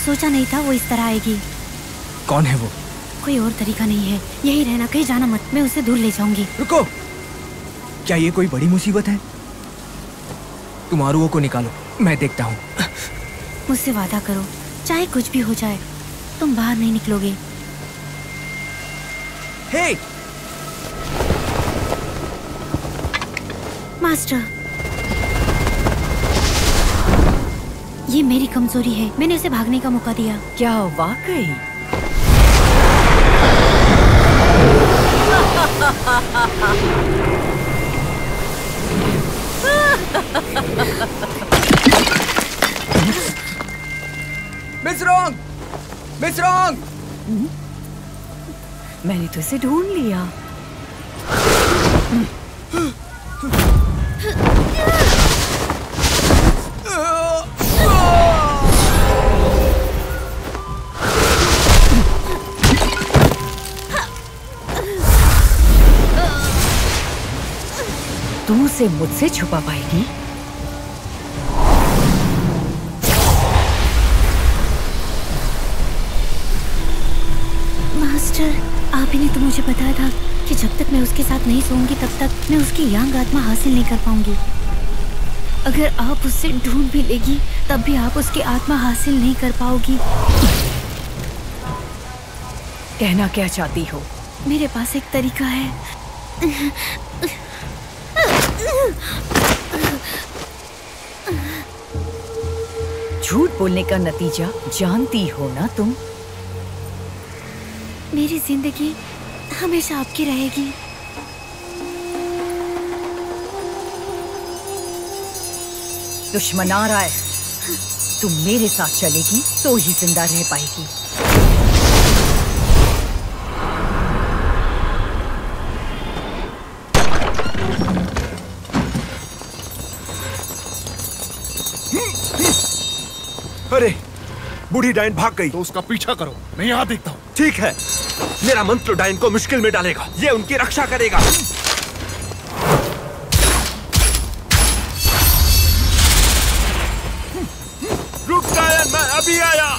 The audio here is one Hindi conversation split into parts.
सोचा नहीं था वो इस तरह आएगी। कौन है वो? कोई और तरीका नहीं है, यही रहना, कहीं जाना मत, मैं उसे दूर ले जाऊंगी। रुको, क्या ये कोई बड़ी मुसीबत है? तुम आरुओं को निकालो, मैं देखता हूँ। मुझसे वादा करो, चाहे कुछ भी हो जाए, तुम बाहर नहीं निकलोगे। हे! मास्टर, ये मेरी कमजोरी है, मैंने उसे भागने का मौका दिया। क्या वाकई? Miss wrong! Miss wrong! मैंने तो इसे ढूंढ लिया। तू उसे मुझसे छुपा पाएगी? मास्टर, आप ही ने तो मुझे बताया था कि जब तक मैं उसके साथ नहीं सोऊंगी तब तक मैं उसकी यांग आत्मा हासिल नहीं कर पाऊंगी। अगर आप उससे ढूंढ भी लेगी तब भी आप उसकी आत्मा हासिल नहीं कर पाओगी। कहना क्या चाहती हो? मेरे पास एक तरीका है। झूठ बोलने का नतीजा जानती हो ना तुम? मेरी जिंदगी हमेशा आपकी रहेगी। दुश्मन आ रहा है, तुम मेरे साथ चलेगी तो ही जिंदा रह पाएगी। अरे, बूढ़ी डायन भाग गई। तो उसका पीछा करो, मैं यहाँ देखता हूँ। ठीक है, मेरा मंत्र डायन को मुश्किल में डालेगा, ये उनकी रक्षा करेगा। रुक डायन, मैं अभी आया।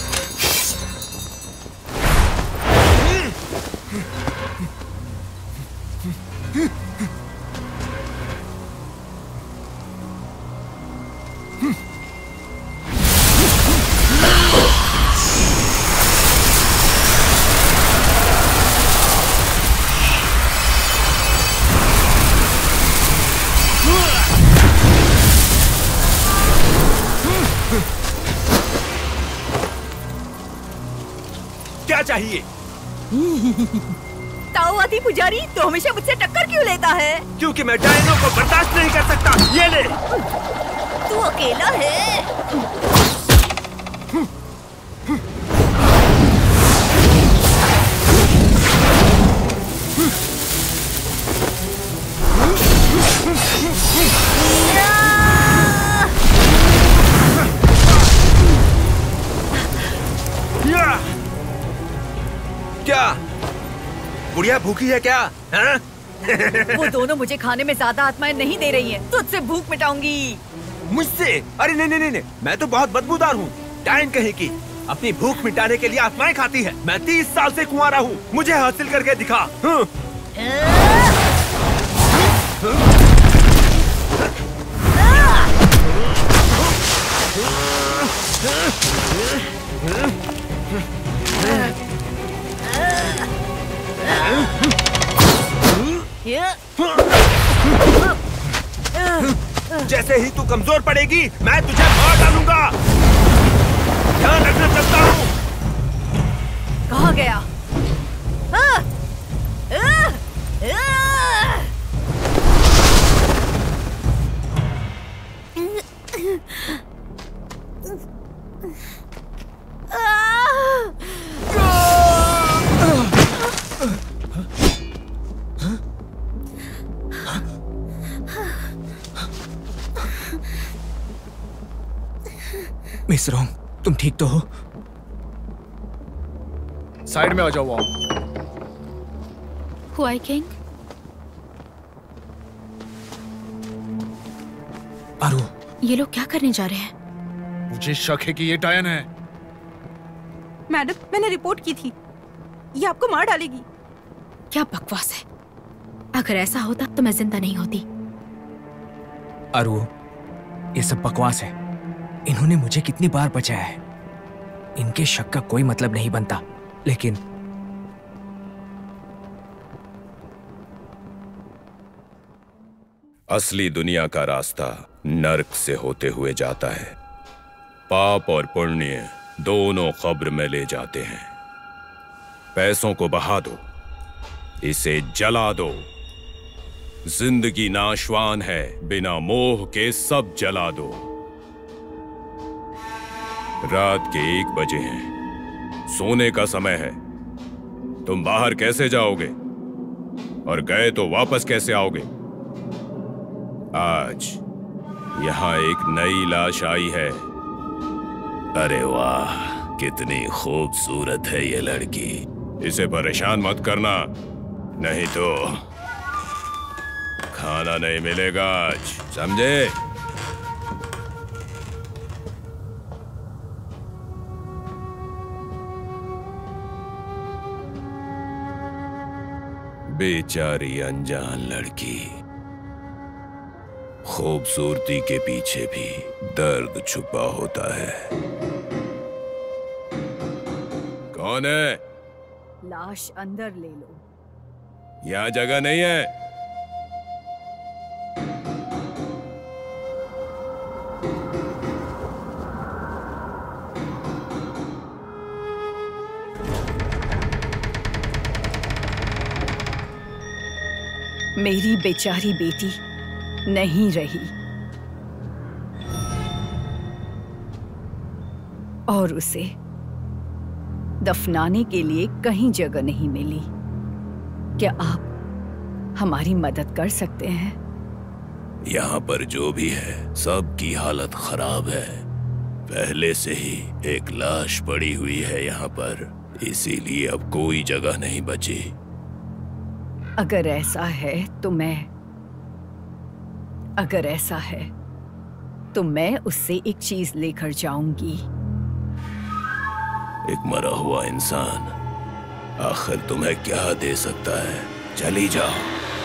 क्या चाहिए? ताओवादी पुजारी, तो हमेशा मुझसे टक्कर क्यों लेता है? क्योंकि मैं डायनों को बर्दाश्त नहीं कर सकता। ये ले। तू अकेला है? क्या बुढ़िया भूखी है क्या? हाँ? वो दोनों मुझे खाने में ज्यादा आत्माएं नहीं दे रही हैं। तुझसे भूख मिटाऊंगी। मुझसे? अरे नहीं नहीं नहीं, मैं तो बहुत बदबूदार हूँ। डायन कहीं की अपनी भूख मिटाने के लिए आत्माएं खाती है। मैं 30 साल से कुंवारा हूँ, मुझे हासिल करके दिखा। जैसे ही तू कमजोर पड़ेगी मैं तुझे मार डालूंगा। ध्यान रखना, चलता हूँ। कहाँ गया? मिस रॉन्ग, तुम ठीक तो हो? साइड में आ जाओ। हुआई किंग, आरू, ये लोग क्या करने जा रहे हैं? मुझे शक है कि ये डायन है। मैडम, मैंने रिपोर्ट की थी। ये आपको मार डालेगी। क्या बकवास है। अगर ऐसा होता तो मैं जिंदा नहीं होती। अरु, ये सब बकवास है। इन्होंने मुझे कितनी बार बचाया है। इनके शक का कोई मतलब नहीं बनता। लेकिन असली दुनिया का रास्ता नर्क से होते हुए जाता है। पाप और पुण्य दोनों कब्र में ले जाते हैं। पैसों को बहा दो, इसे जला दो। जिंदगी नाशवान है, बिना मोह के सब जला दो। रात के 1 बजे हैं, सोने का समय है। तुम बाहर कैसे जाओगे? और गए तो वापस कैसे आओगे? आज यहां एक नई लाश आई है। अरे वाह, कितनी खूबसूरत है ये लड़की। इसे परेशान मत करना, नहीं तो खाना नहीं मिलेगा आज, समझे? बेचारी अनजान लड़की। खूबसूरती के पीछे भी दर्द छुपा होता है। कौन है? लाश अंदर ले लो। यहाँ जगह नहीं है। मेरी बेचारी बेटी नहीं रही और उसे दफनाने के लिए कहीं जगह नहीं मिली। क्या आप हमारी मदद कर सकते हैं? यहाँ पर जो भी है, सबकी हालत खराब है। पहले से ही एक लाश पड़ी हुई है यहाँ पर, इसीलिए अब कोई जगह नहीं बची। अगर ऐसा है तो मैं उससे एक चीज लेकर जाऊंगी। एक मरा हुआ इंसान आखिर तुम्हें क्या दे सकता है? चली जाओ।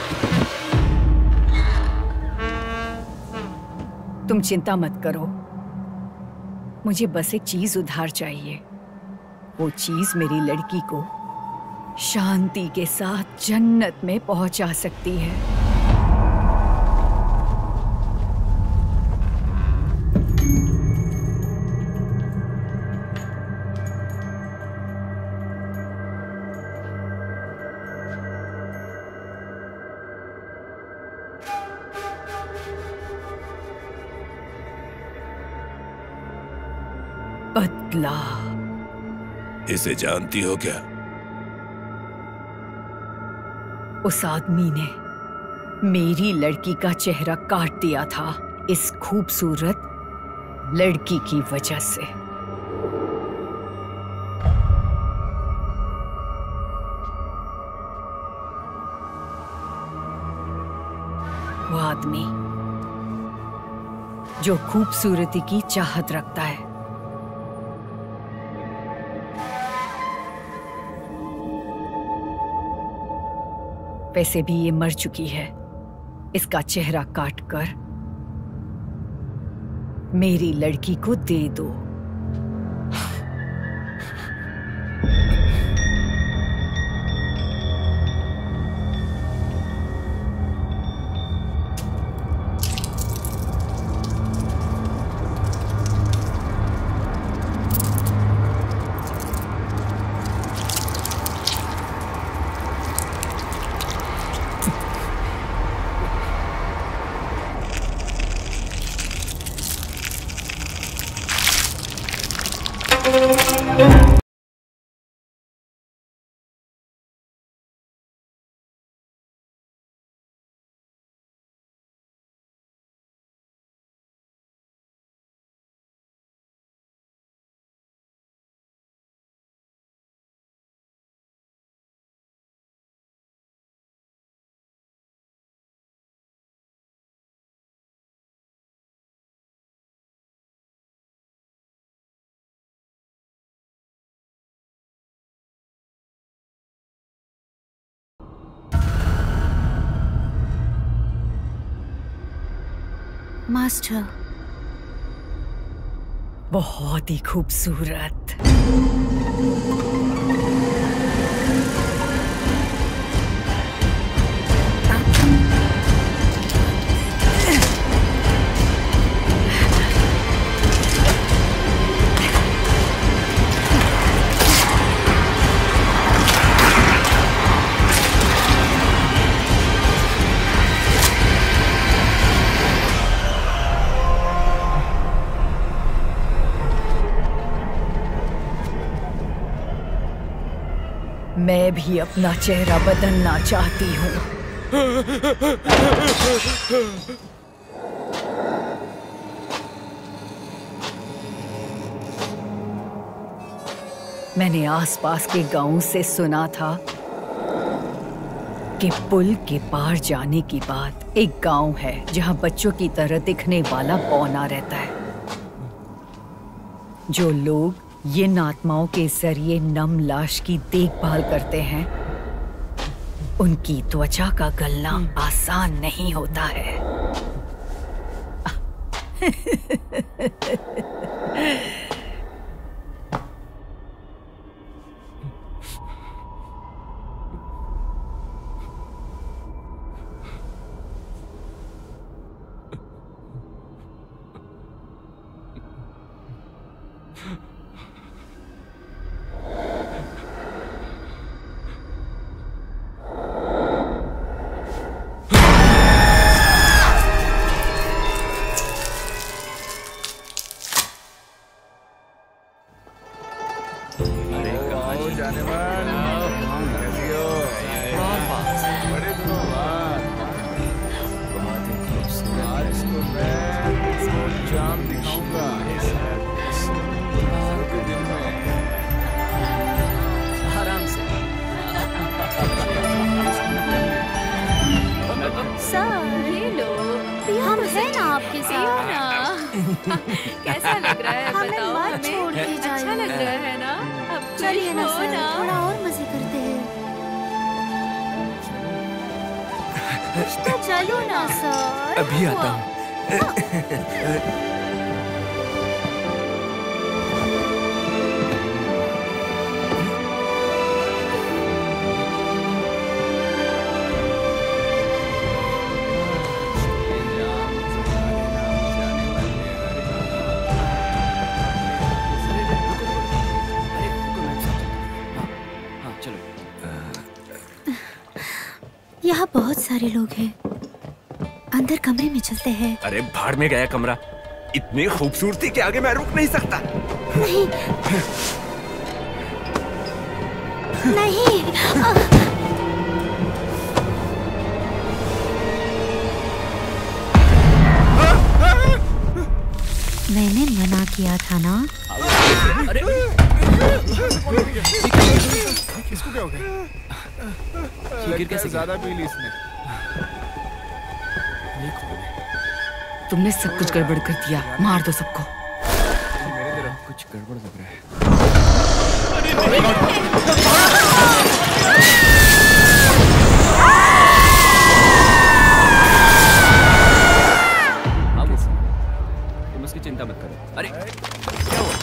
तुम चिंता मत करो, मुझे बस एक चीज उधार चाहिए। वो चीज मेरी लड़की को शांति के साथ जन्नत में पहुंचा सकती है। बदला। इसे जानती हो क्या? उस आदमी ने मेरी लड़की का चेहरा काट दिया था इस खूबसूरत लड़की की वजह से। वो आदमी जो खूबसूरती की चाहत रखता है। वैसे भी ये मर चुकी है। इसका चेहरा काटकर मेरी लड़की को दे दो। मास्टर। बहुत ही खूबसूरत। मैं भी अपना चेहरा बदलना चाहती हूँ। मैंने आसपास के गांवों से सुना था कि पुल के पार जाने के बाद एक गांव है जहां बच्चों की तरह दिखने वाला बौना रहता है। जो लोग ये आत्माओं के जरिए नम लाश की देखभाल करते हैं, उनकी त्वचा का गलना आसान नहीं होता है। कैसा लग रहा है बताओ हमें? छोड़ के अच्छा लग रहा है ना? अब चलिए ना सर, थोड़ा और मजे करते हैं। तो चलो ना सर। अभी आता हूँ। यहाँ बहुत सारे लोग हैं। अंदर कमरे में चलते हैं। अरे भाड़ में गया कमरा। इतनी खूबसूरती के आगे मैं रुक नहीं सकता। नहीं नहीं। मैंने मना किया था ना। अरे इसको क्या हो गया? कैसे ज्यादा पी ली इसने। तुमने सब कुछ गड़बड़ कर दिया। मार दो सबको। मेरे तरफ कुछ गड़बड़ लग रहा है। तुम उसकी चिंता मत करो। अरे क्या हुआ?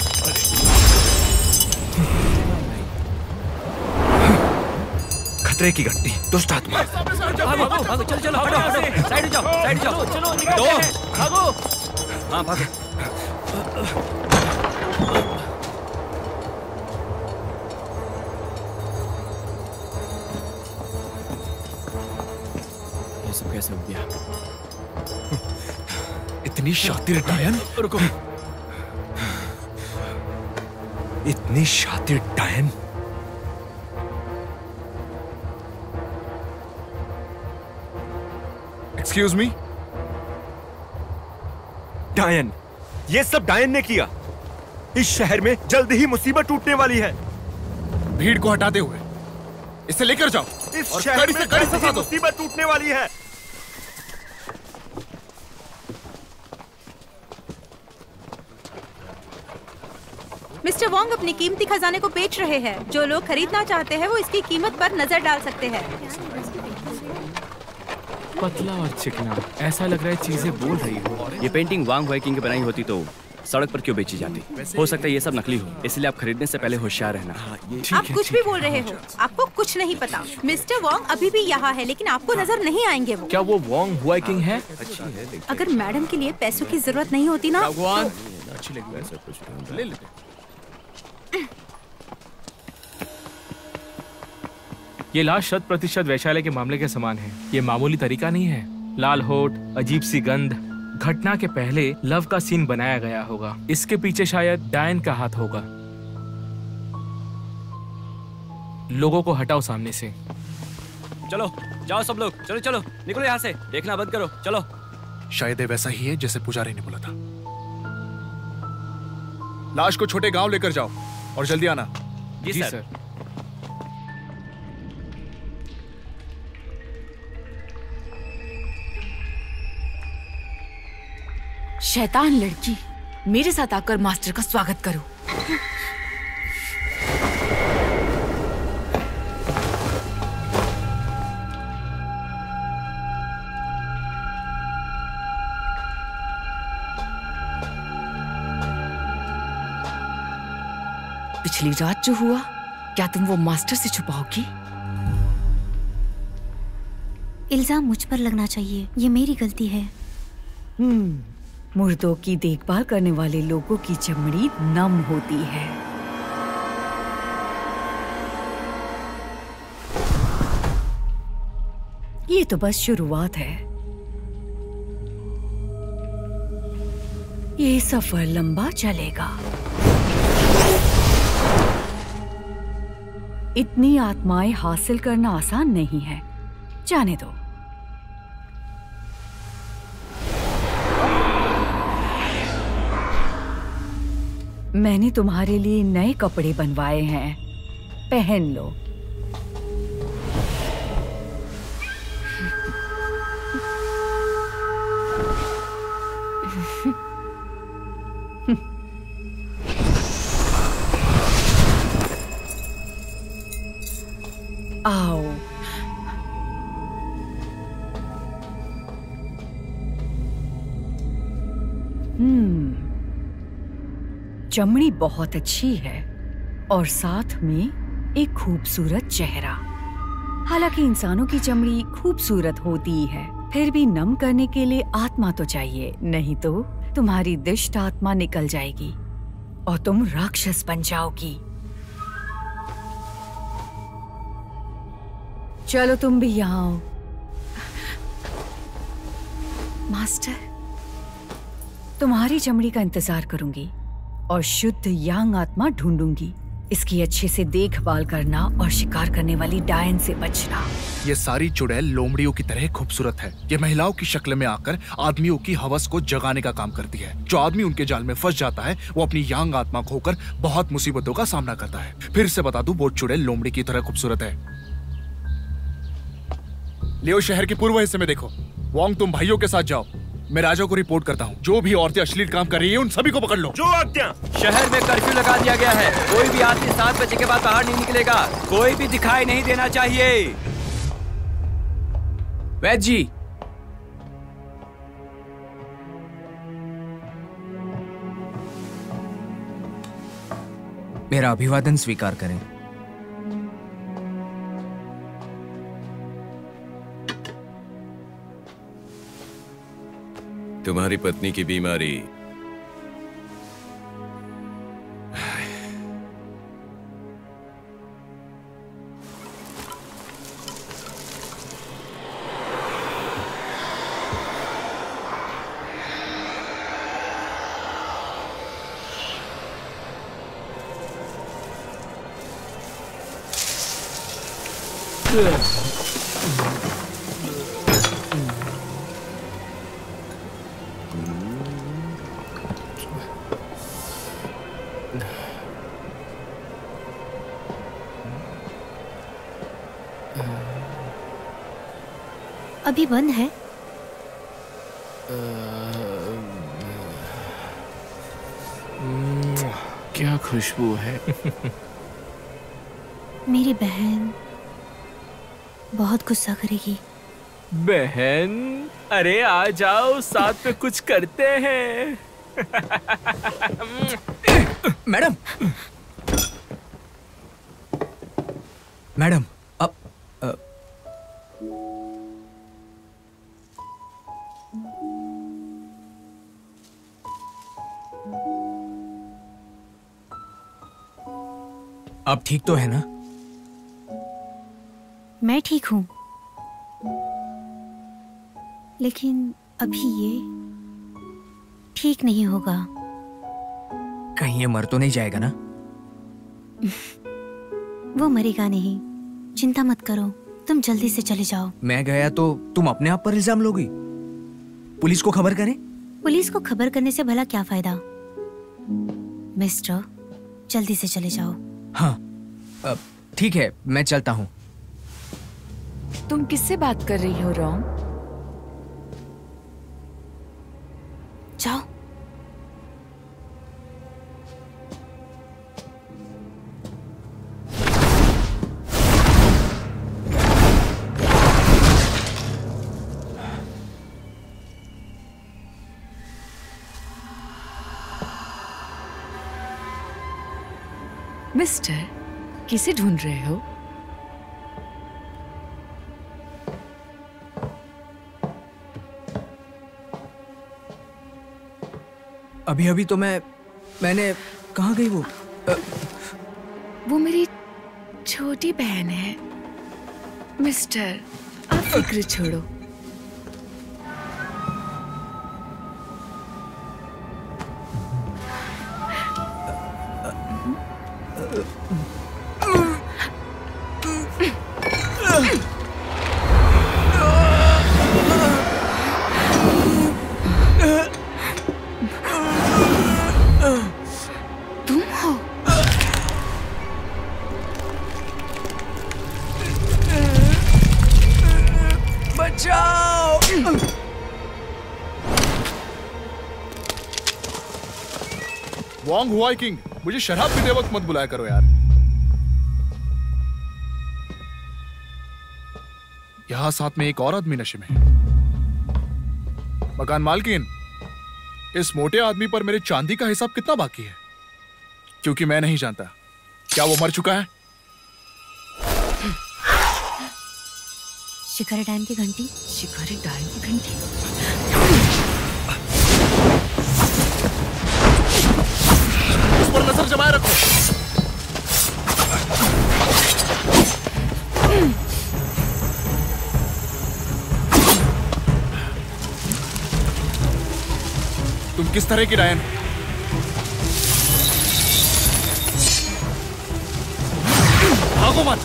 खतरे की घंटी, दुष्ट आत्मा। भागो भागो, चलो चलो, हटो हटो, साइड जाओ, साइड जाओ, चलो निकलते हैं, भागो। हाँ भागो। ये सब कैसे हो गया? इतनी शातिर डायन। रुको। इतनी शातिर डायन। Excuse me. डायन, ये सब डायन ने किया। इस शहर में जल्द ही मुसीबत टूटने वाली है। भीड़ को हटाते हुए इसे लेकर जाओ। इस और शहर कड़ी में से कड़ी जल्द सजा ही दो। मुसीबत टूटने वाली है। मिस्टर वोंग अपनी कीमती खजाने को बेच रहे हैं। जो लोग खरीदना चाहते हैं वो इसकी कीमत पर नजर डाल सकते हैं। पतला और चिकना, ऐसा लग रहा है चीजें बोल रही हो। ये पेंटिंग वांग वाइकिंग की बनाई होती तो सड़क पर क्यों बेची जाती? हो सकता है ये सब नकली हो, इसलिए आप खरीदने से पहले होशियार रहना। आप कुछ भी बोल रहे हो, आपको कुछ नहीं पता। मिस्टर वॉन्ग अभी भी यहाँ है, लेकिन आपको नजर नहीं आएंगे वो। क्या वो वांग वाइकिंग है? अगर मैडम के लिए पैसों की जरूरत नहीं होती ना तो... अच्छी लगी वैसे कुछ ले लेते। ये लाश 100% वैशाली के मामले के समान है। ये मामूली तरीका नहीं है। लाल होठ, अजीब सी गंध, घटना के पहले लव का सीन बनाया गया होगा। इसके पीछे शायद डायन का हाथ होगा। लोगों को हटाओ सामने से। चलो जाओ सब लोग, चलो चलो निकलो यहाँ से, देखना बंद करो, चलो। शायद ये वैसा ही है जैसे पुजारी ने बोला था। लाश को छोटे गांव लेकर जाओ और जल्दी आना। जी सर। शैतान लड़की, मेरे साथ आकर मास्टर का स्वागत करो। पिछली रात जो हुआ, क्या तुम वो मास्टर से छुपाओगी? इल्जाम मुझ पर लगना चाहिए, ये मेरी गलती है। मुर्दों की देखभाल करने वाले लोगों की चमड़ी नम होती है। ये तो बस शुरुआत है। ये सफर लंबा चलेगा। इतनी आत्माएं हासिल करना आसान नहीं है, जाने दो। मैंने तुम्हारे लिए नए कपड़े बनवाए हैं, पहन लो। आओ। चमड़ी बहुत अच्छी है और साथ में एक खूबसूरत चेहरा। हालांकि इंसानों की चमड़ी खूबसूरत होती है, फिर भी नम करने के लिए आत्मा तो चाहिए, नहीं तो तुम्हारी दुष्ट आत्मा निकल जाएगी और तुम राक्षस बन जाओगी। चलो तुम भी यहाँ आओ। मास्टर, तुम्हारी चमड़ी का इंतजार करूंगी और शुद्ध यांग आत्मा ढूंढूंगी। इसकी अच्छे से देखभाल करना और शिकार करने वाली डायन से बचना। ये सारी चुड़ैल लोमड़ियों की तरह खूबसूरत है। ये महिलाओं की शक्ल में आकर आदमियों की हवस को जगाने का काम करती है। जो आदमी उनके जाल में फंस जाता है, वो अपनी यांग आत्मा खोकर बहुत मुसीबतों का सामना करता है। फिर से बता दूं, वो चुड़ैल लोमड़ी की तरह खूबसूरत है। लियो शहर के पूर्व हिस्से में देखो। वोंग, तुम भाइयों के साथ जाओ, मैं राजा को रिपोर्ट करता हूँ। जो भी औरतें अश्लील काम कर रही है, उन सभी को पकड़ लो। जो आज्ञा। शहर में कर्फ्यू लगा दिया गया है। कोई भी आदमी 7 बजे के बाद बाहर नहीं निकलेगा। कोई भी दिखाई नहीं देना चाहिए। वैद्य जी, मेरा अभिवादन स्वीकार करें। तुम्हारी पत्नी की बीमारी अभी बंद है। क्या खुशबू है। मेरी बहन बहुत गुस्सा करेगी। बहन, अरे आ जाओ, साथ में कुछ करते हैं। मैडम, मैडम, अब ठीक तो है ना? मैं ठीक हूँ, लेकिन अभी ये ठीक नहीं होगा। कहीं ये मर तो नहीं जाएगा ना? वो मरेगा नहीं, चिंता मत करो, तुम जल्दी से चले जाओ। मैं गया तो तुम अपने आप पर इल्जाम लोगी? पुलिस को खबर करें? पुलिस को खबर करने से भला क्या फायदा? मिस्टर, जल्दी से चले जाओ। हाँ, ठीक है, मैं चलता हूँ। तुम किससे बात कर रही हो रॉम? जाओ। मिस्टर, किसे ढूंढ रहे हो? अभी अभी तो मैंने कहाँ गई वो? वो मेरी छोटी बहन है। मिस्टर, आप फिक्र छोड़ो। वॉन्ग हुआई किंग, मुझे शराब पीते वक्त मत बुलाया करो यार। यहां साथ में एक और आदमी नशे में है। मकान मालकिन, इस मोटे आदमी पर मेरे चांदी का हिसाब कितना बाकी है? क्योंकि मैं नहीं जानता, क्या वो मर चुका है? शिकारी डायन की घंटी। शिकारी डायन की घंटी। उस पर नजर जमाए रखो। तुम किस तरह की डायन? भागो मत।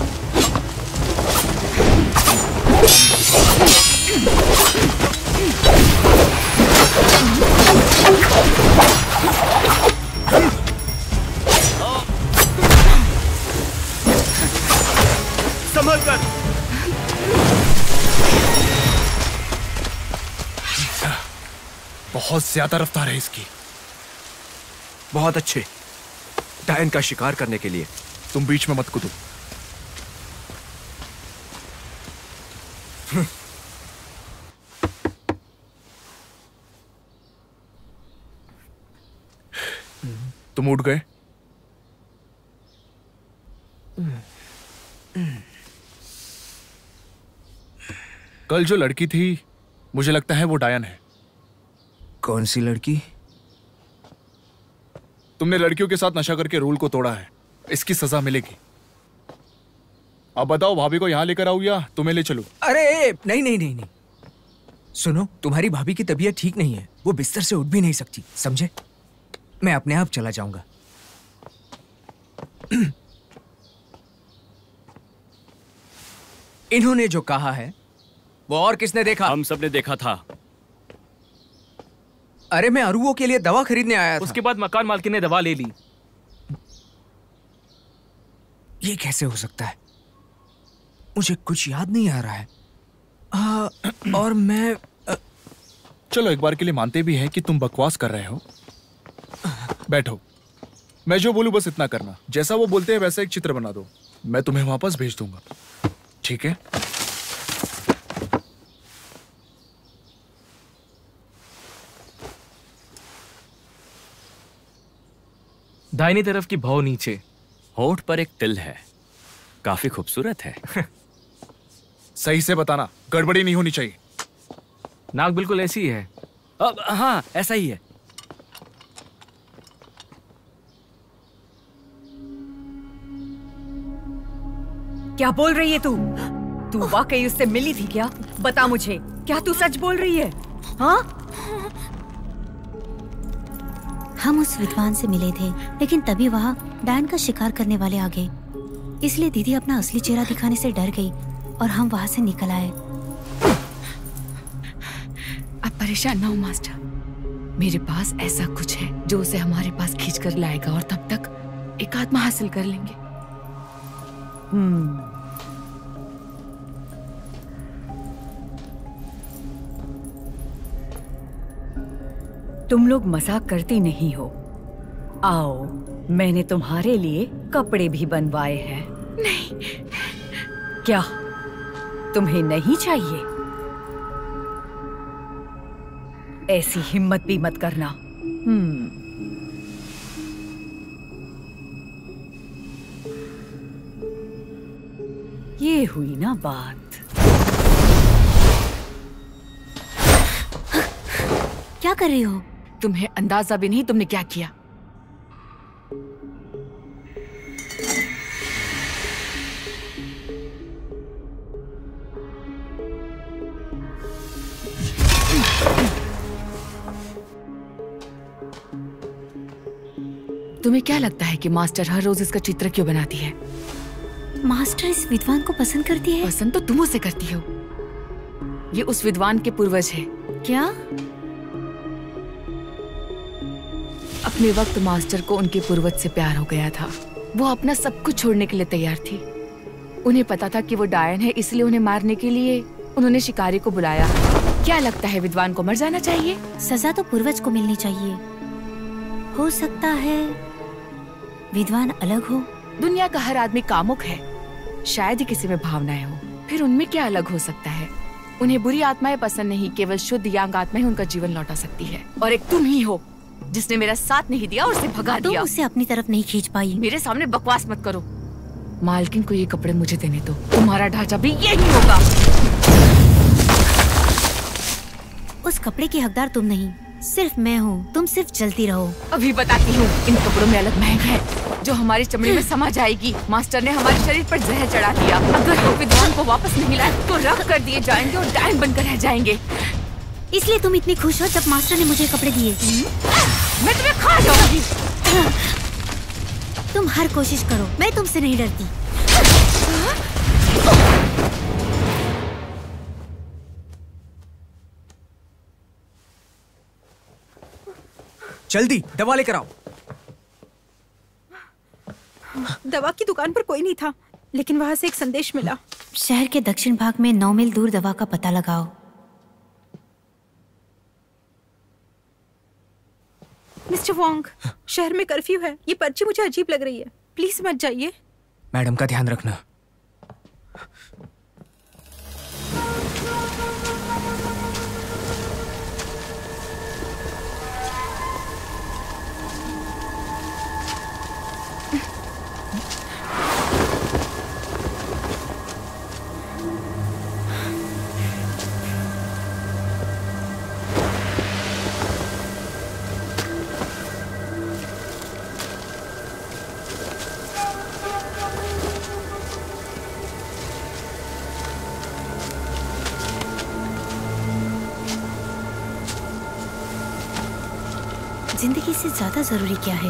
संभल कर। बहुत ज्यादा रफ्तार है इसकी। बहुत अच्छे। डायन का शिकार करने के लिए तुम बीच में मत कूदो। तुम उठ गए? कल जो लड़की थी, मुझे लगता है वो डायन है। कौन सी लड़की? तुमने लड़कियों के साथ नशा करके रूल को तोड़ा है, इसकी सजा मिलेगी। अब बताओ, भाभी को यहां लेकर आऊं या तुम्हें ले चलूं? अरे नहीं नहीं नहीं नहीं, सुनो, तुम्हारी भाभी की तबीयत ठीक नहीं है, वो बिस्तर से उठ भी नहीं सकती, समझे? मैं अपने आप चला जाऊंगा। इन्होंने जो कहा है वो और किसने देखा? हम सबने देखा था। अरे मैं अरुओं के लिए दवा खरीदने आया था। उसके बाद मकान मालकिन ने दवा ले ली। ये कैसे हो सकता है? मुझे कुछ याद नहीं आ रहा है। और मैं चलो एक बार के लिए मानते भी हैं कि तुम बकवास कर रहे हो। बैठो, मैं जो बोलूं बस इतना करना। जैसा वो बोलते हैं वैसा एक चित्र बना दो, मैं तुम्हें वापस भेज दूंगा, ठीक है? दाहिनी तरफ की भौं नीचे। होठ पर एक तिल है, काफी खूबसूरत है। सही से बताना, गड़बड़ी नहीं होनी चाहिए। नाक बिल्कुल ऐसी ही है। अब हाँ, ऐसा ही है। क्या बोल रही है तू? तू वाकई उससे मिली थी क्या? बता मुझे, क्या तू सच बोल रही है? हाँ? हम उस विद्वान से मिले थे, लेकिन तभी वहाँ डायन का शिकार करने वाले आ गए। इसलिए दीदी अपना असली चेहरा दिखाने से डर गई और हम वहाँ से निकल आए। अब परेशान ना हो मास्टर, मेरे पास ऐसा कुछ है जो उसे हमारे पास खींच कर लाएगा और तब तक एक आत्मा हासिल कर लेंगे। तुम लोग मजाक करती नहीं हो। आओ, मैंने तुम्हारे लिए कपड़े भी बनवाए हैं। नहीं। क्या तुम्हें नहीं चाहिए? ऐसी हिम्मत भी मत करना। ये हुई ना बात। क्या कर रही हो? तुम्हें अंदाजा भी नहीं तुमने क्या किया। तुम्हें क्या लगता है कि मास्टर हर रोज इसका चित्र क्यों बनाती है? मास्टर इस विद्वान को पसंद करती है? पसंद तो तुम उसे करती हो। ये उस विद्वान के पूर्वज है। क्या? अपने वक्त मास्टर को उनके पूर्वज से प्यार हो गया था। वो अपना सब कुछ छोड़ने के लिए तैयार थी। उन्हें पता था कि वो डायन है, इसलिए उन्हें मारने के लिए उन्होंने शिकारी को बुलाया। क्या लगता है विद्वान को मर जाना चाहिए? सजा तो पूर्वज को मिलनी चाहिए। हो सकता है विद्वान अलग हो। दुनिया का हर आदमी कामुक है, शायद ही किसी में भावनाएं हो। फिर उनमें क्या अलग हो सकता है? उन्हें बुरी आत्माएं पसंद नहीं, केवल शुद्ध यांग आत्माएं उनका जीवन लौटा सकती है। और एक तुम ही हो जिसने मेरा साथ नहीं दिया और उसे भगा दिया। तुम उसे अपनी तरफ नहीं खींच पाई। मेरे सामने बकवास मत करो। मालकिन को ये कपड़े मुझे देने दो, तुम्हारा ढांचा भी यही होगा। उस कपड़े की हकदार तुम नहीं, सिर्फ मैं हूँ। तुम सिर्फ चलती रहो। अभी बताती हूँ। इन कपड़ों में अलग महक है जो हमारी चमड़ी में समा जाएगी। मास्टर ने हमारे शरीर पर जहर चढ़ा दिया। अगर हम विद्वान को वापस नहीं लाए तो रख कर दिए जाएंगे और डायन बनकर रह जाएंगे। इसलिए तुम इतनी खुश हो जब मास्टर ने मुझे कपड़े दिए? मैं तुम्हें खा जाऊंगी। तुम हर कोशिश करो, मैं तुमसे नहीं डरती। जल्दी दवा लेकर आओ। दवा की दुकान पर कोई नहीं था, लेकिन वहाँ से एक संदेश मिला। शहर के दक्षिण भाग में 9 मील दूर दवा का पता लगाओ। मिस्टर वोंग, शहर में कर्फ्यू है। ये पर्ची मुझे अजीब लग रही है। प्लीज मत जाइए। मैडम का ध्यान रखना। जिंदगी से ज्यादा जरूरी क्या है?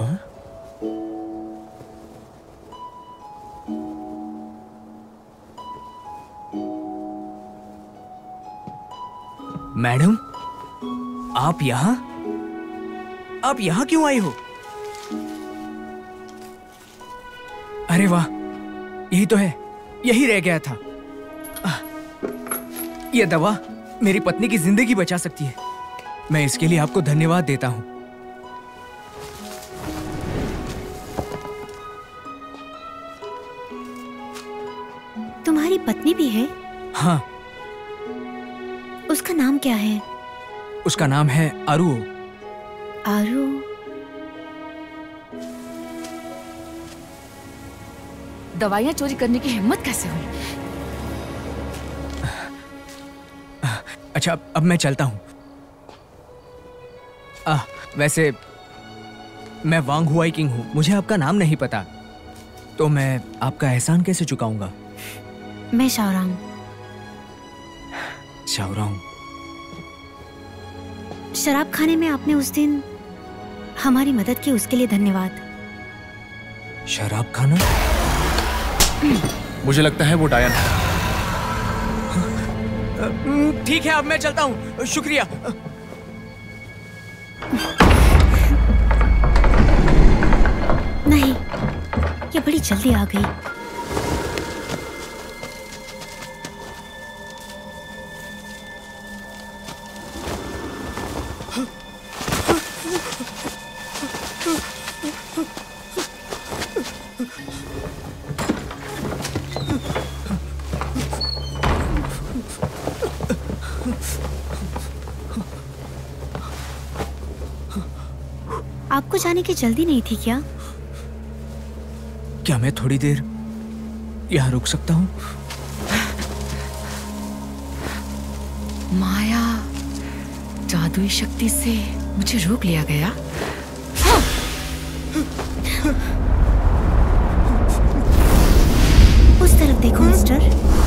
मैडम, आप यहाँ? आप यहाँ क्यों आई हो? अरे वाह, यही तो है, यही रह गया था। यह दवा मेरी पत्नी की जिंदगी बचा सकती है। मैं इसके लिए आपको धन्यवाद देता हूँ। तुम्हारी पत्नी भी है? हाँ। उसका नाम क्या है? उसका नाम है आरुओ। आरू? दवाइयाँ चोरी करने की हिम्मत कैसे हुई? अच्छा, अब मैं चलता हूँ। वैसे मैं वांग हुआई किंग हूँ, मुझे आपका नाम नहीं पता, तो मैं आपका एहसान कैसे चुकाऊंगा? मैं शाओरांग। शाओरांग? शराब खाने में आपने उस दिन हमारी मदद की, उसके लिए धन्यवाद। शराब खाना? मुझे लगता है वो डायन है। ठीक है, अब मैं चलता हूँ। शुक्रिया। नहीं, ये बड़ी जल्दी आ गई। आपको जाने की जल्दी नहीं थी क्या? क्या मैं थोड़ी देर यहाँ रुक सकता हूँ? माया, जादुई शक्ति से मुझे रोक लिया गया। उस तरफ देखो मिस्टर।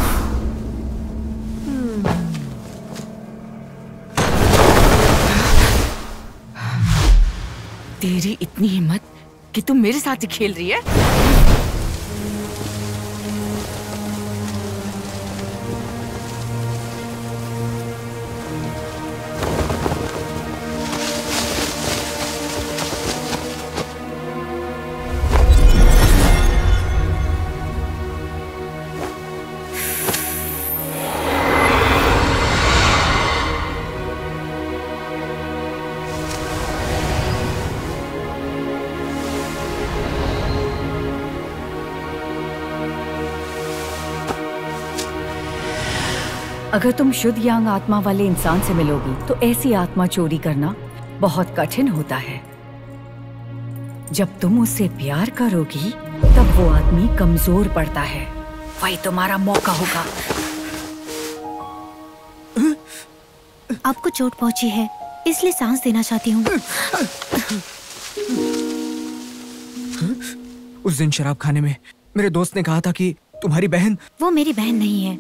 तेरी इतनी हिम्मत कि तुम मेरे साथ ही खेल रही है? अगर तुम शुद्ध यांग आत्मा वाले इंसान से मिलोगी तो ऐसी आत्मा चोरी करना बहुत कठिन होता है। जब तुम उससे प्यार करोगी तब वो आदमी कमजोर पड़ता है, वही तुम्हारा मौका होगा। आपको चोट पहुंची है, इसलिए सांस देना चाहती हूँ। उस दिन शराब खाने में मेरे दोस्त ने कहा था कि तुम्हारी बहन। वो मेरी बहन नहीं है।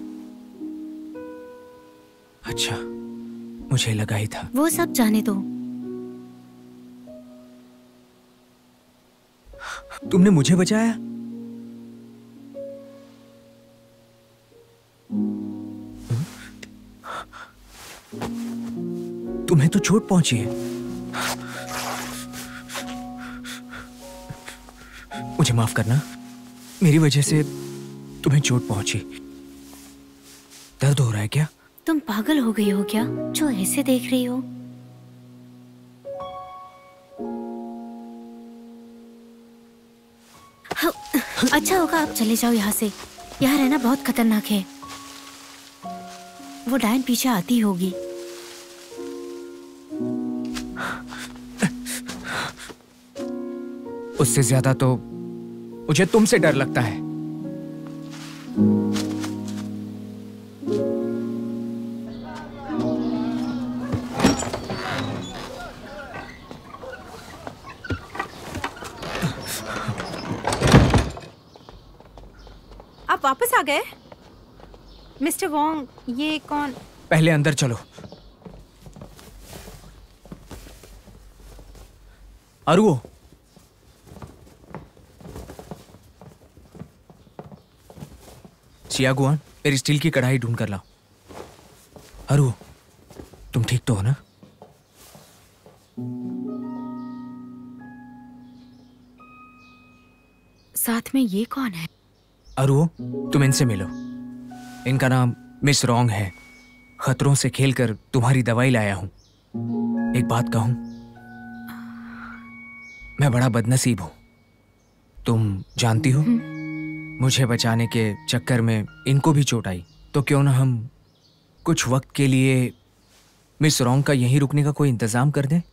अच्छा, मुझे लगा ही था। वो सब जाने दो। तुमने मुझे बचाया? तुम्हें तो चोट पहुंची है। मुझे माफ करना, मेरी वजह से तुम्हें चोट पहुंची। दर्द हो रहा है क्या? तुम पागल हो गई हो क्या जो ऐसे देख रही हो? अच्छा होगा आप चले जाओ यहाँ से। यहाँ रहना बहुत खतरनाक है। वो डायन पीछे आती होगी। उससे ज्यादा तो मुझे तुमसे डर लगता है। आप वापस आ गए? मिस्टर वोंग, ये कौन? पहले अंदर चलो। अरुओ, चियागुआन, मेरी स्टील की कढ़ाई ढूंढ कर लाओ। अरु, तुम ठीक तो हो ना? साथ में ये कौन है? अरु, तुम इनसे मिलो। इनका नाम मिस रॉन्ग है। खतरों से खेलकर तुम्हारी दवाई लाया हूं। एक बात कहूं, मैं बड़ा बदनसीब हूं। तुम जानती हो, मुझे बचाने के चक्कर में इनको भी चोट आई। तो क्यों ना हम कुछ वक्त के लिए मिस रॉन्ग का यहीं रुकने का कोई इंतजाम कर दें?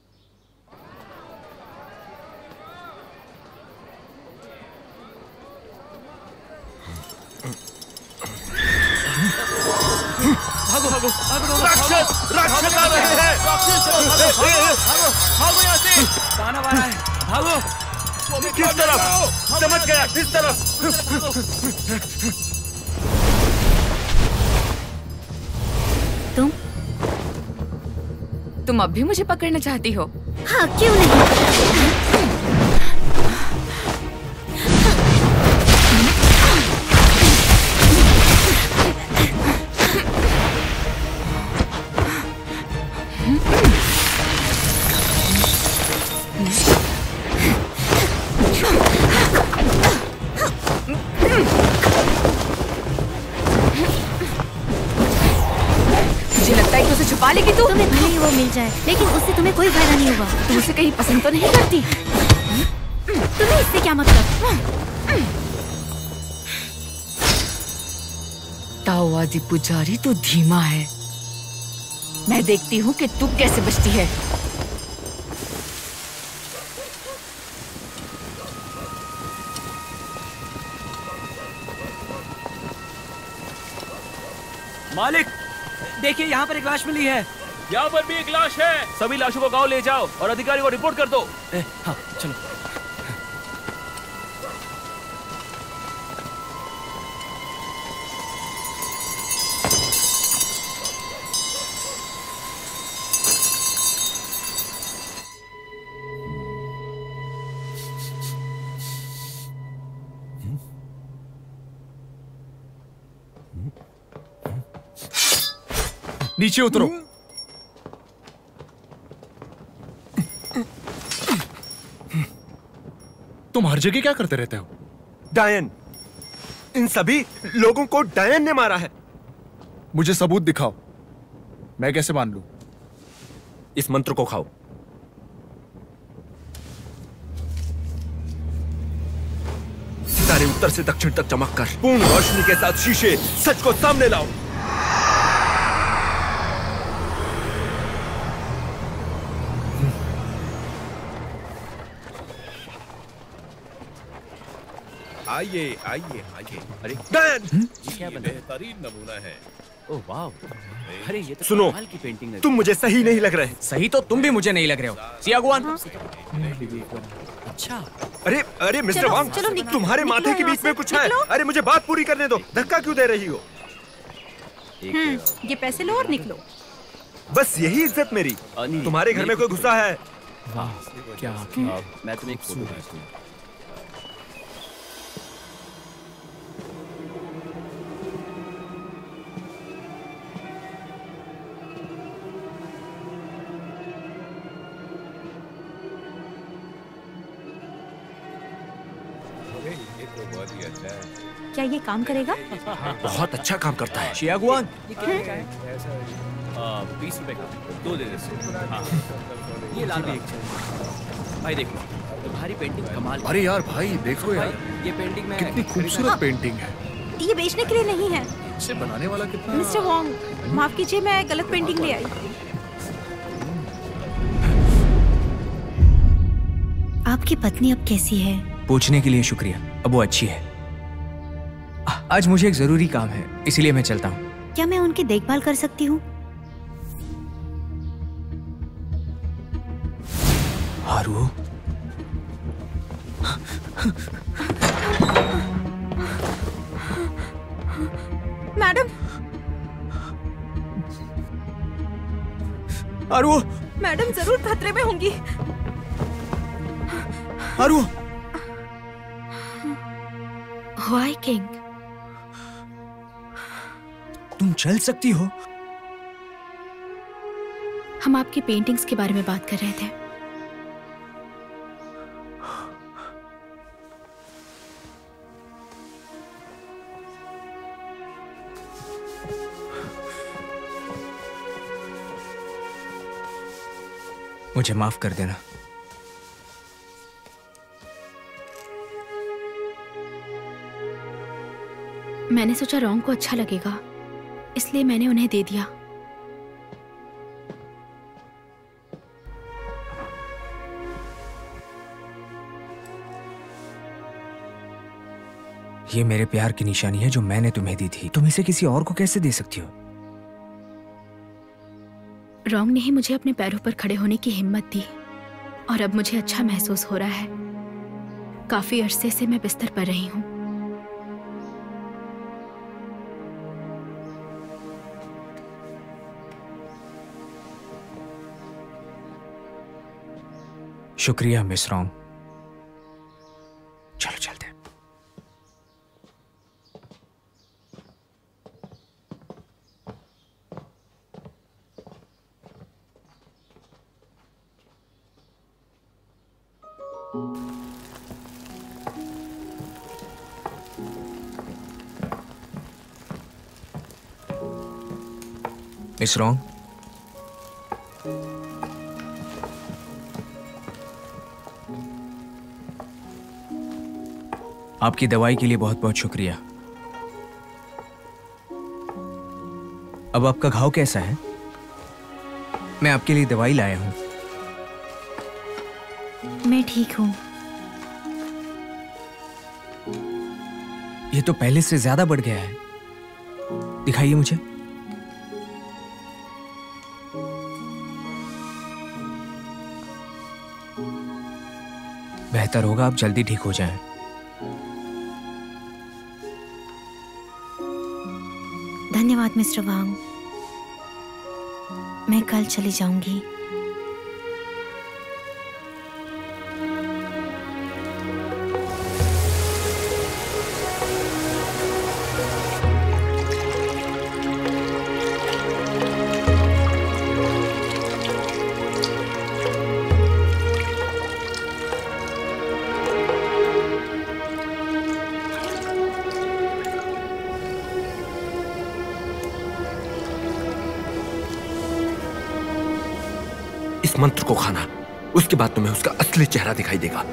भागो भागो भागो, राक्षस आ रहे हैं। भागो यहाँ से, दानव आ रहा है, भागो। किस तरफ? समझ गया, इस तरफ। तुम अब भी मुझे पकड़ना चाहती हो? हाँ, क्यों नहीं? छुपा लेगी तू? तुम्हें भले ही वो मिल जाए, लेकिन उससे तुम्हें कोई फायदा नहीं होगा। तू उसे कहीं पसंद तो नहीं करती? तुम्हें इससे क्या मतलब? ताओ आदि पुजारी, तू धीमा है। मैं देखती हूँ कि तू कैसे बचती है। मालिक, देखिए यहाँ पर एक लाश मिली है। यहाँ पर भी एक लाश है। सभी लाशों को गांव ले जाओ और अधिकारी को रिपोर्ट कर दो। हाँ, चलो। नीचे उतरो। तुम हर जगह क्या करते रहते हो? डायन, इन सभी लोगों को डायन ने मारा है। मुझे सबूत दिखाओ। मैं कैसे मान लूं? इस मंत्र को खाओ। सितारे उत्तर से दक्षिण तक चमककर पूर्ण रोशनी के साथ शीशे सच को सामने लाओ। आइए आइए आइए। अरे डायन, ये क्या बना? बेहतरीन नमूना है। ओह वाह, अरे ये तो सुनो, कमाल की पेंटिंग है। तुम मुझे सही नहीं लग रहे। सही तो तुम भी मुझे नहीं लग रहे हो, चियागुआन। अच्छा, अरे अरे मिस्टर वांग, तुम्हारे माथे के बीच में कुछ है। अरे मुझे बात पूरी करने दो, धक्का क्यों दे रही हो? ये पैसे लो और निकलो। बस यही इज्जत मेरी। तुम्हारे घर में कोई घुसा है? वाह, क्या मैं तुम्हें एक फोटो भेजता हूं। क्या ये काम करेगा? बहुत अच्छा काम करता है। चियागुआन, 20 रुपए का 2 दे दे। हाँ, ये लाल भी एक भाई, देखो तुम्हारी पेंटिंग कमाल। अरे यार भाई, देखो यार, ये पेंटिंग में कितनी खूबसूरत पेंटिंग है। ये बेचने के लिए नहीं है। इसे बनाने वाला कितना? मिस्टर वोंग, माफ कीजिए, मैं गलत पेंटिंग ले आई। आपकी पत्नी अब कैसी है? पूछने के लिए शुक्रिया। अब वो अच्छी है। आज मुझे एक जरूरी काम है, इसलिए मैं चलता हूँ। क्या मैं उनकी देखभाल कर सकती हूँ? हारू, मैडम, हारू, मैडम जरूर खतरे में होंगी। हारू, व्हाई किंग? तुम चल सकती हो? हम आपकी पेंटिंग्स के बारे में बात कर रहे थे। मुझे माफ कर देना। मैंने सोचा रॉन्ग को अच्छा लगेगा, इसलिए मैंने उन्हें दे दिया। ये मेरे प्यार की निशानी है जो मैंने तुम्हें दी थी। तुम इसे किसी और को कैसे दे सकती हो? रॉन्ग ने ही मुझे अपने पैरों पर खड़े होने की हिम्मत दी और अब मुझे अच्छा महसूस हो रहा है। काफी अरसे से मैं बिस्तर पर रही हूँ। शुक्रिया मिस रॉन्ग। चलो चलते हैं। मिस रॉन्ग, आपकी दवाई के लिए बहुत बहुत शुक्रिया। अब आपका घाव कैसा है? मैं आपके लिए दवाई लाया हूं। मैं ठीक हूँ। ये तो पहले से ज्यादा बढ़ गया है। दिखाइए मुझे। बेहतर होगा आप जल्दी ठीक हो जाएं। धन्यवाद मिस्टर वांग। मैं कल चली जाऊंगी। इस मंत्र को खाना, उसके बाद तुम्हें उसका असली चेहरा दिखाई देगा।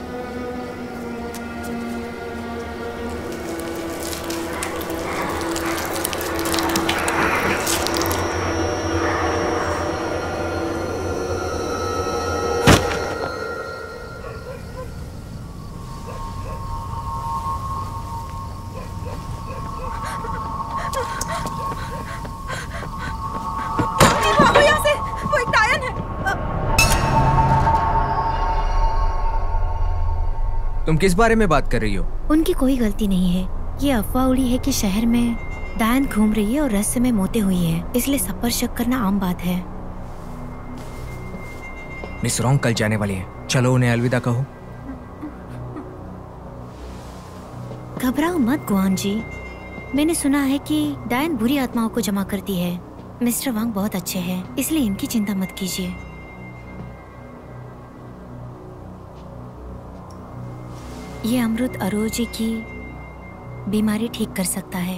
तुम किस बारे में बात कर रही हो? उनकी कोई गलती नहीं है। ये अफवाह उड़ी है कि शहर में डायन घूम रही है और रहस्य में मौतें हुई है, इसलिए सब पर शक करना आम बात है। मिस रॉन्ग कल जाने वाली है, चलो उन्हें अलविदा कहो। घबराओ मत गुआन जी। मैंने सुना है कि डायन बुरी आत्माओं को जमा करती है। मिस्टर वांग बहुत अच्छे हैं, इसलिए इनकी चिंता मत कीजिए। ये अमृत अरोजी की बीमारी ठीक कर सकता है।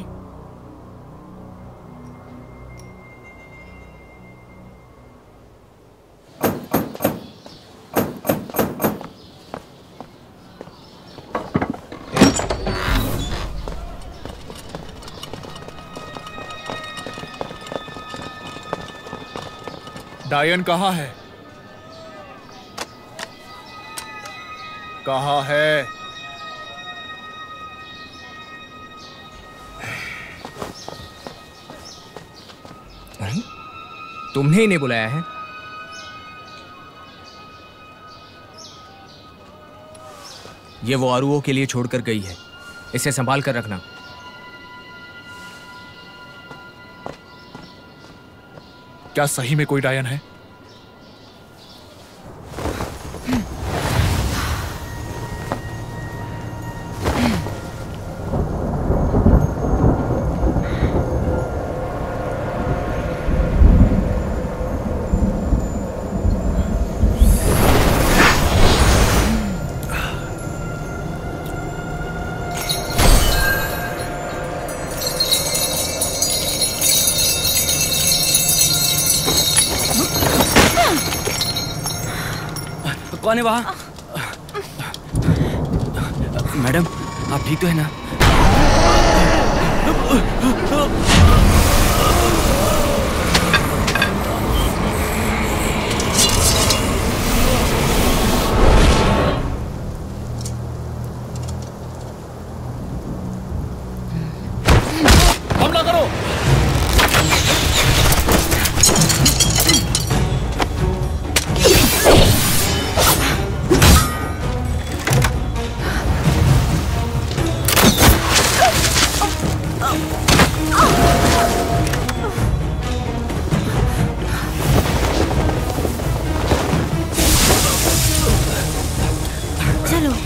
डायन कहाँ है? कहाँ है? तुमने इन्हें बुलाया है? ये वो आरुओं के लिए छोड़कर गई है, इसे संभाल कर रखना। क्या सही में कोई डायन है? कौन है वहाँ? मैडम, आप ठीक तो है ना? हमला करो। चलो।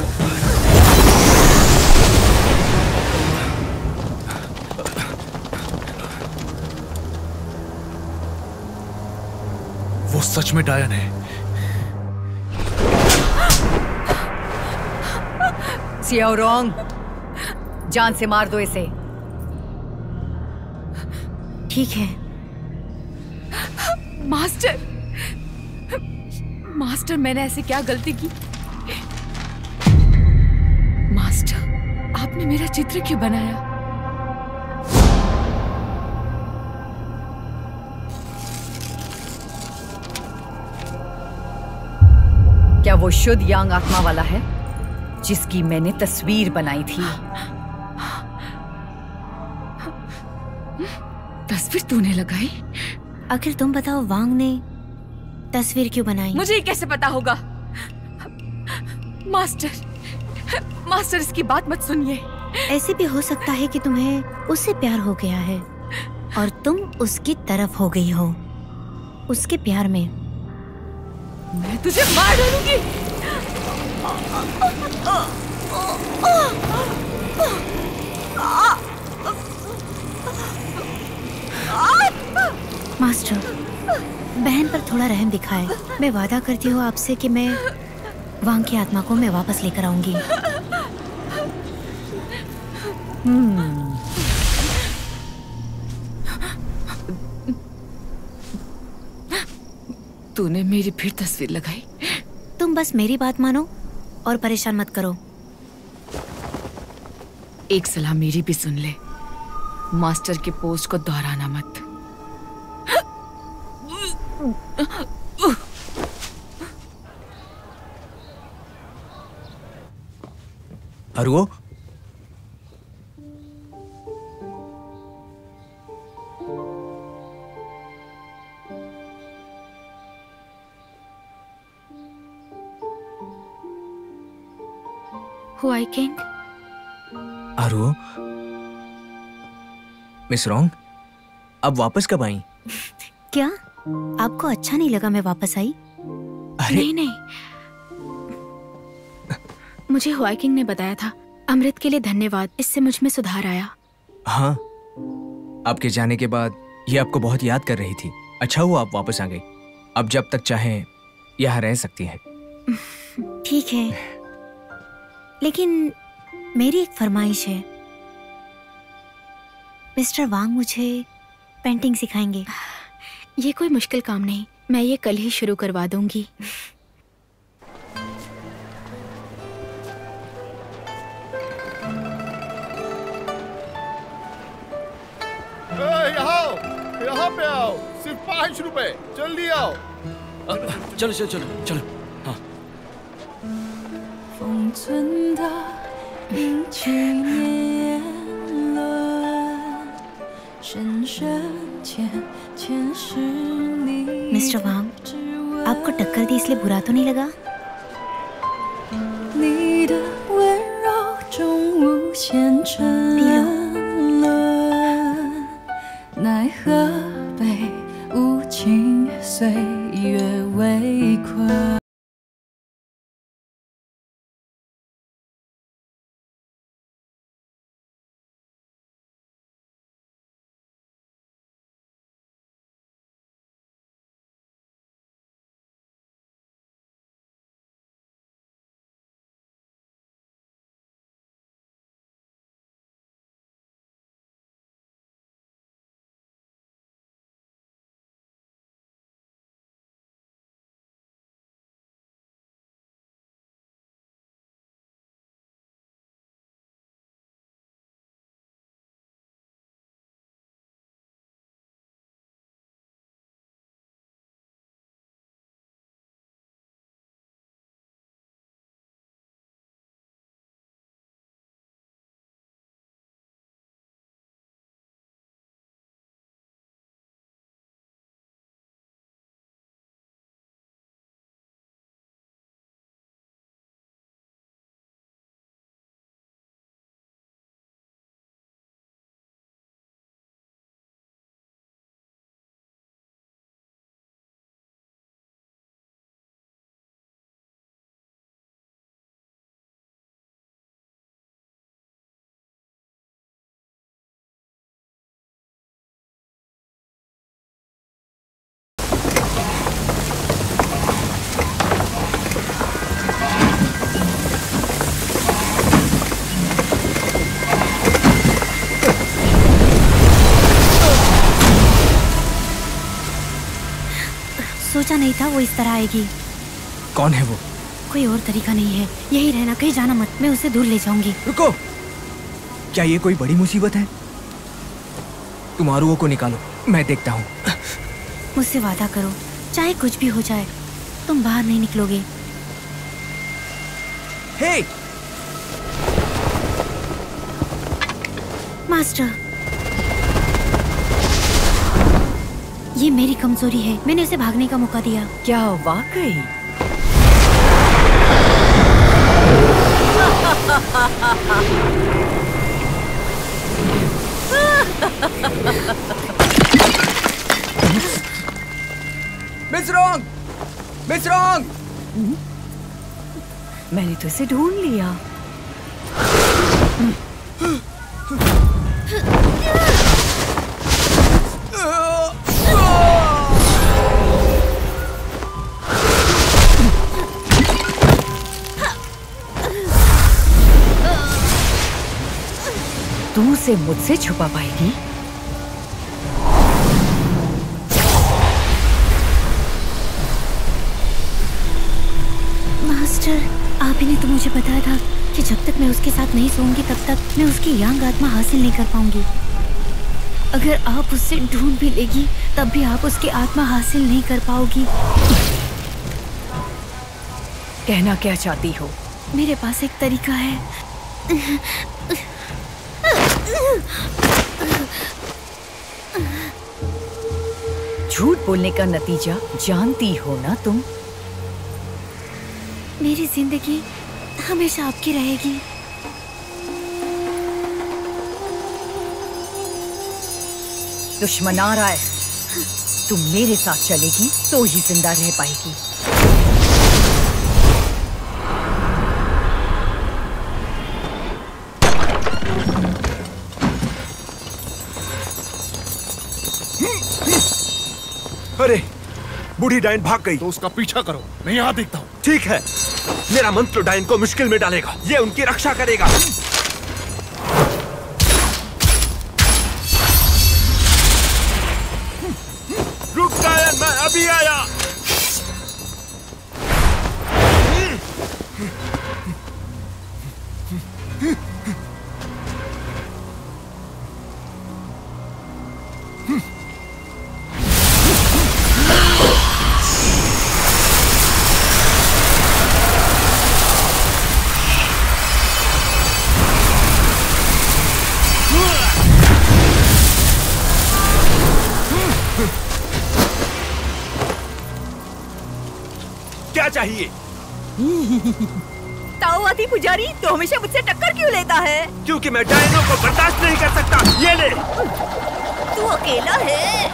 वो सच में डायन है। सियाओ रोंग, जान से मार दो इसे। ठीक है। मास्टर, मास्टर मैंने ऐसे क्या गलती की? मास्टर, आपने मेरा चित्र क्यों बनाया? क्या वो शुद्ध यांग आत्मा वाला है जिसकी मैंने तस्वीर बनाई थी? तस्वीर तूने लगाई? आखिर तुम बताओ, वांग ने तस्वीर क्यों बनाई? मुझे ये कैसे पता होगा? मास्टर, मास्टर इसकी बात मत सुनिए। ऐसे भी हो सकता है कि तुम्हें उससे प्यार हो गया है और तुम उसकी तरफ हो गई हो। उसके प्यार में मैं तुझे मार डालूंगी। मास्टर, बहन पर थोड़ा रहम दिखाए। मैं वादा करती हूँ आपसे कि मैं वांग की आत्मा को मैं वापस लेकर आऊंगी। तूने मेरी फिर तस्वीर लगाई? तुम बस मेरी बात मानो और परेशान मत करो। एक सलाह मेरी भी सुन ले, मास्टर के पोस्ट को दोहराना मत। अरुओ, हुआई किंग। अरुओ, मिस रोंग, अब वापस कब आई? क्या आपको अच्छा नहीं लगा मैं वापस आई? अरे नहीं, मुझे हुआई किंग ने बताया था। अमृत के लिए धन्यवाद, इससे मुझ में सुधार आया। हाँ, आपके जाने के बाद ये आपको बहुत याद कर रही थी। अच्छा हुआ आप वापस आ गई। अब जब तक चाहें यहाँ रह सकती हैं। ठीक है, लेकिन मेरी एक फरमाइश है। मिस्टर वांग मुझे पेंटिंग सिखाएंगे। ये कोई मुश्किल काम नहीं, मैं ये कल ही शुरू करवा दूंगी। यहाँ पे आओ, सिर्फ 5 रुपए, जल्दी आओ। चलो चलो चलो चलो। हाँ। 封存的一曲年轮，深深浅浅是你。 मिस्टर वांग, आपको टक्कर दी इसलिए बुरा तो नहीं लगा? 你的温柔中无限沉沦，奈何被无情岁月围困。 सोचा नहीं था वो इस तरह आएगी। कौन है वो? कोई और तरीका नहीं है, यही रहना, कहीं जाना मत, मैं उसे दूर ले जाऊंगी। रुको, क्या ये कोई बड़ी मुसीबत है? तुम आरुओं को निकालो, मैं देखता हूँ। मुझसे वादा करो, चाहे कुछ भी हो जाए, तुम बाहर नहीं निकलोगे। हे! मास्टर, ये मेरी कमजोरी है, मैंने उसे भागने का मौका दिया। क्या वाकई? Miss wrong! Miss wrong! मैंने तो इसे ढूंढ लिया। तू उसे मुझसे छुपा पाएगी? मास्टर, आप ही ने तो मुझे बताया था कि जब तक मैं उसके साथ नहीं सोऊंगी तब तक मैं उसकी यांग आत्मा हासिल नहीं कर पाऊंगी। अगर आप उससे ढूंढ भी लेगी तब भी आप उसकी आत्मा हासिल नहीं कर पाओगी। कहना क्या चाहती हो? मेरे पास एक तरीका है। झूठ बोलने का नतीजा जानती हो ना तुम? मेरी जिंदगी हमेशा आपकी रहेगी। दुश्मन आ रहा है, तुम मेरे साथ चलेगी तो ही जिंदा रह पाएगी। अरे, बूढ़ी डायन भाग गई। तो उसका पीछा करो, मैं यहाँ देखता हूँ। ठीक है, मेरा मंत्र डायन को मुश्किल में डालेगा, ये उनकी रक्षा करेगा। रुक डायन, मैं अभी आया। क्या चाहिए? ताओवादी पुजारी, तो हमेशा मुझसे टक्कर क्यों लेता है? क्योंकि मैं डायनों को बर्दाश्त नहीं कर सकता। ये ले। तू अकेला है?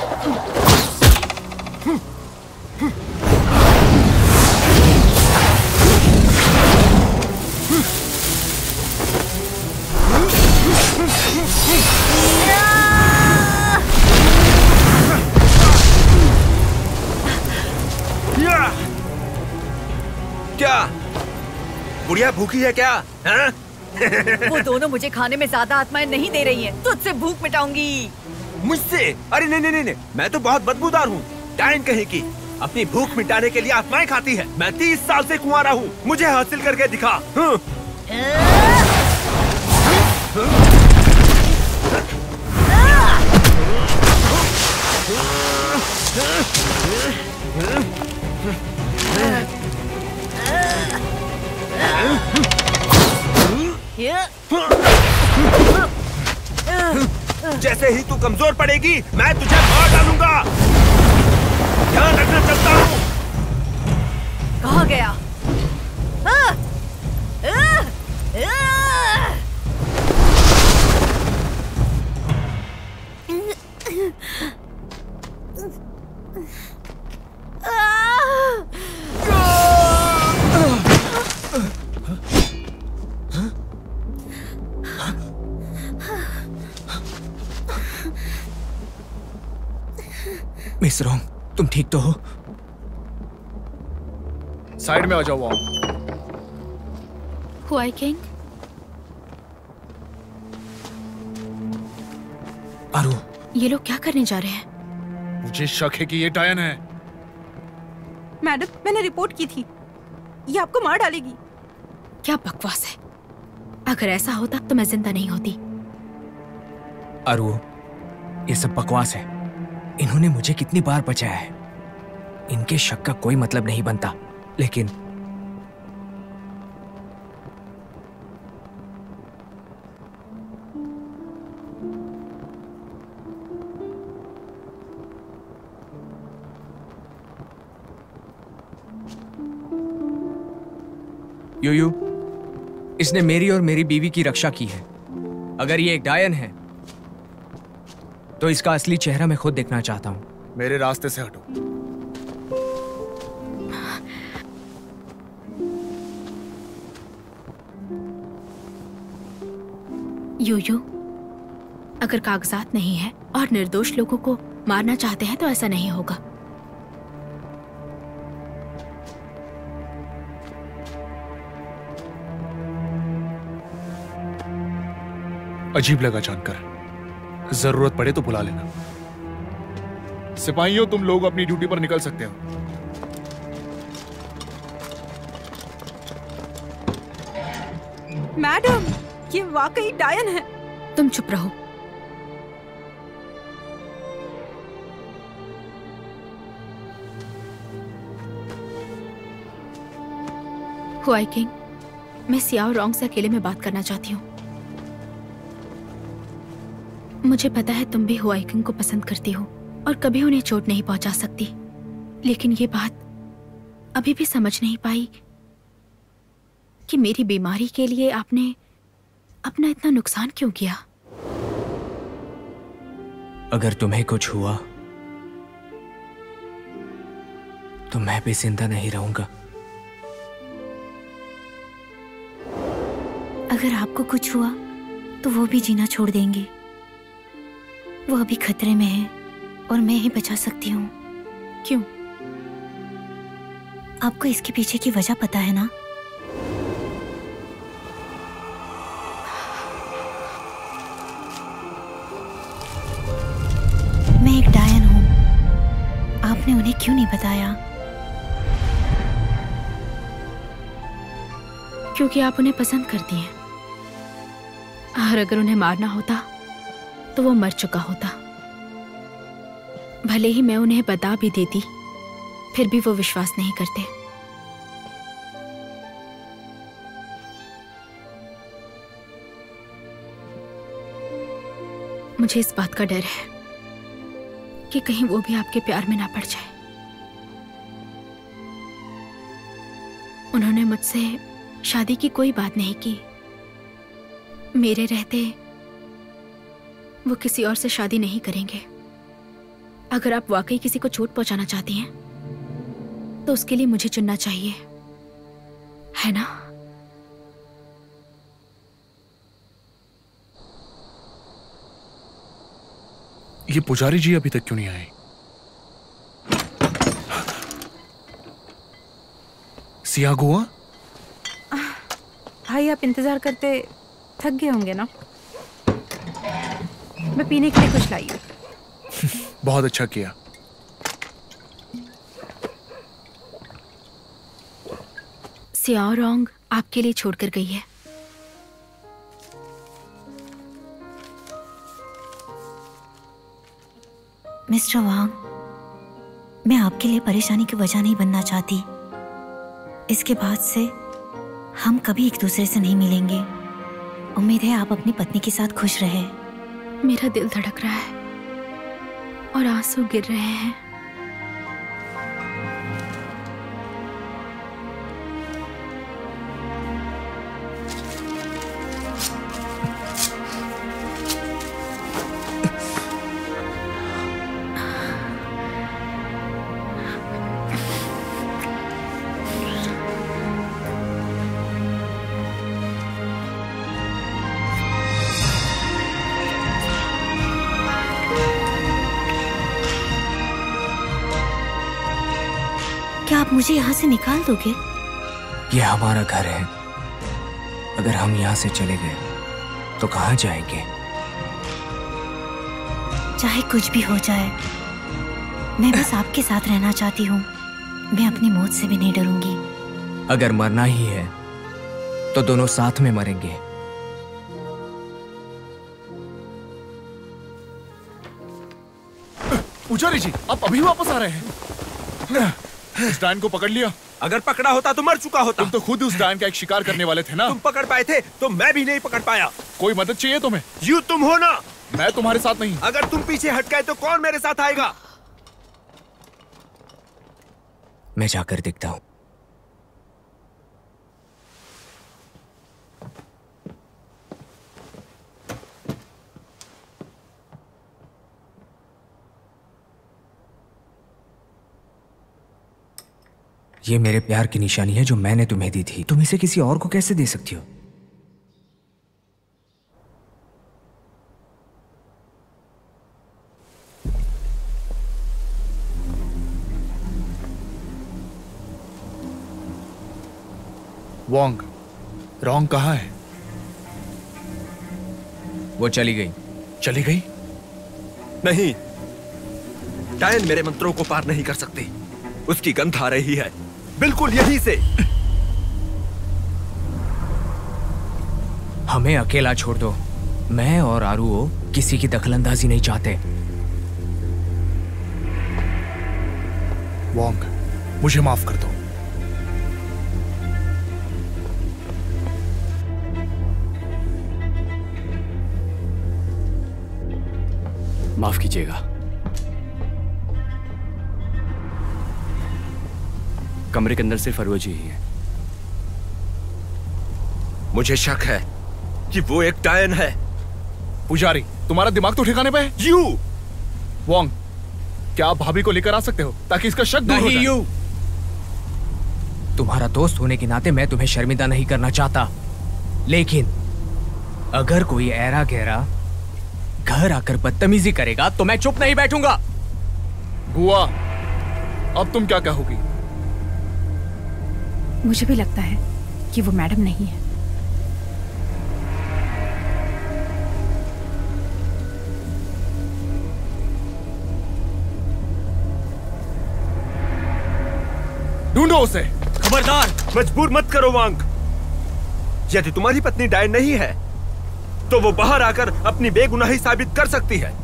क्या बुढ़िया भूखी है क्या? हाँ? वो दोनों मुझे खाने में ज्यादा आत्माएं नहीं दे रही हैं। तुझसे भूख मिटाऊंगी। मुझसे? अरे नहीं नहीं नहीं, मैं तो बहुत बदबूदार हूँ। डायन कहीं की अपनी भूख मिटाने के लिए आत्माएं खाती है। मैं 30 साल से कुंवारा हूँ, मुझे हासिल करके दिखा। जैसे ही तू कमजोर पड़ेगी मैं तुझे मार डालूंगा। ध्यान रखना, चलता हूँ। कहाँ गया? मिस रॉन्ग, तुम ठीक तो हो? साइड में आ जाओ। हुआई किंग, आरू, ये लोग क्या करने जा रहे हैं? मुझे शक है कि ये डायन है। मैडम, मैंने रिपोर्ट की थी। ये आपको मार डालेगी। क्या बकवास है। अगर ऐसा होता तो मैं जिंदा नहीं होती। अरु, ये सब बकवास है। इन्होंने मुझे कितनी बार बचाया है। इनके शक का कोई मतलब नहीं बनता। लेकिन यूयू, इसने मेरी और मेरी बीवी की रक्षा की है। अगर ये एक डायन है तो इसका असली चेहरा मैं खुद देखना चाहता हूं। मेरे रास्ते से हटो। यूयू, अगर कागजात नहीं है और निर्दोष लोगों को मारना चाहते हैं तो ऐसा नहीं होगा। अजीब लगा जानकर। जरूरत पड़े तो बुला लेना। सिपाहियों, तुम लोग अपनी ड्यूटी पर निकल सकते हो। मैडम, ये वाकई डायन है। तुम चुप रहो। हुआई किंग, मैं सियाओ रोंग से अकेले में बात करना चाहती हूँ। मुझे पता है तुम भी हुआई किंग को पसंद करती हो और कभी उन्हें चोट नहीं पहुंचा सकती, लेकिन ये बात अभी भी समझ नहीं पाई कि मेरी बीमारी के लिए आपने अपना इतना नुकसान क्यों किया। अगर तुम्हें कुछ हुआ तो मैं भी जिंदा नहीं रहूंगा। अगर आपको कुछ हुआ तो वो भी जीना छोड़ देंगे। वो अभी खतरे में है और मैं ही बचा सकती हूँ। क्यों? आपको इसके पीछे की वजह पता है ना? मैं एक डायन हूँ। आपने उन्हें क्यों नहीं बताया? क्योंकि आप उन्हें पसंद करती हैं। और अगर उन्हें मारना होता तो वो मर चुका होता। भले ही मैं उन्हें बता भी देती, फिर भी वो विश्वास नहीं करते। मुझे इस बात का डर है कि कहीं वो भी आपके प्यार में ना पड़ जाए। उन्होंने मुझसे शादी की कोई बात नहीं की। मेरे रहते वो किसी और से शादी नहीं करेंगे। अगर आप वाकई किसी को चोट पहुंचाना चाहती हैं तो उसके लिए मुझे चुनना चाहिए, है ना? ये पुजारी जी अभी तक क्यों नहीं आए? सियागुआ? भाई, आप इंतजार करते थक गए होंगे ना। मैं पीने के लिए कुछ लाई हूँ। बहुत अच्छा किया। सियाओ रोंग आपके लिए छोड़कर गई है। मिस्टर वांग, मैं आपके लिए परेशानी की वजह नहीं बनना चाहती। इसके बाद से हम कभी एक दूसरे से नहीं मिलेंगे। उम्मीद है आप अपनी पत्नी के साथ खुश रहे। मेरा दिल धड़क रहा है और आंसू गिर रहे हैं। क्या आप मुझे यहाँ से निकाल दोगे? ये हमारा घर है। अगर हम यहाँ से चले गए तो कहाँ जाएंगे? चाहे कुछ भी हो जाए, मैं बस आपके साथ रहना चाहती हूँ। मैं अपनी मौत से भी नहीं डरूंगी। अगर मरना ही है तो दोनों साथ में मरेंगे। पुजारी जी, आप अभी वापस आ रहे हैं? उस डायन को पकड़ लिया? अगर पकड़ा होता तो मर चुका होता। तुम तो खुद उस डायन का एक शिकार करने वाले थे ना? तुम पकड़ पाए थे तो मैं भी नहीं पकड़ पाया। कोई मदद चाहिए तुम्हें? यू तुम हो ना? मैं तुम्हारे साथ नहीं। अगर तुम पीछे हट गए तो कौन मेरे साथ आएगा? मैं जाकर देखता हूं। ये मेरे प्यार की निशानी है जो मैंने तुम्हें दी थी। तुम इसे किसी और को कैसे दे सकती हो? वोंग, रोंग कहाँ है? वो चली गई। चली गई? नहीं, डायन मेरे मंत्रों को पार नहीं कर सकती। उसकी गंध आ रही है बिल्कुल यहीं से। हमें अकेला छोड़ दो। मैं और आरुओ किसी की दखलंदाजी नहीं चाहते। वोंग, मुझे माफ कर दो। माफ कीजिएगा। कमरे के अंदर सिर्फ अरुआ जी ही है। मुझे शक है कि वो एक डायन है। पुजारी, तुम्हारा दिमाग तो ठिकाने पे है? यू वोंग, क्या आप भाभी को लेकर आ सकते हो ताकि इसका शक दूर हो जाए? नहीं यू, तुम्हारा दोस्त होने के नाते मैं तुम्हें शर्मिंदा नहीं करना चाहता, लेकिन अगर कोई ऐरा गहरा घर आकर बदतमीजी करेगा तो मैं चुप नहीं बैठूंगा। बुआ, अब तुम क्या कहोगी? मुझे भी लगता है कि वो मैडम नहीं है। ढूंढो उसे। खबरदार, मजबूर मत करो वांग। यदि तुम्हारी पत्नी डायन नहीं है तो वो बाहर आकर अपनी बेगुनाही साबित कर सकती है।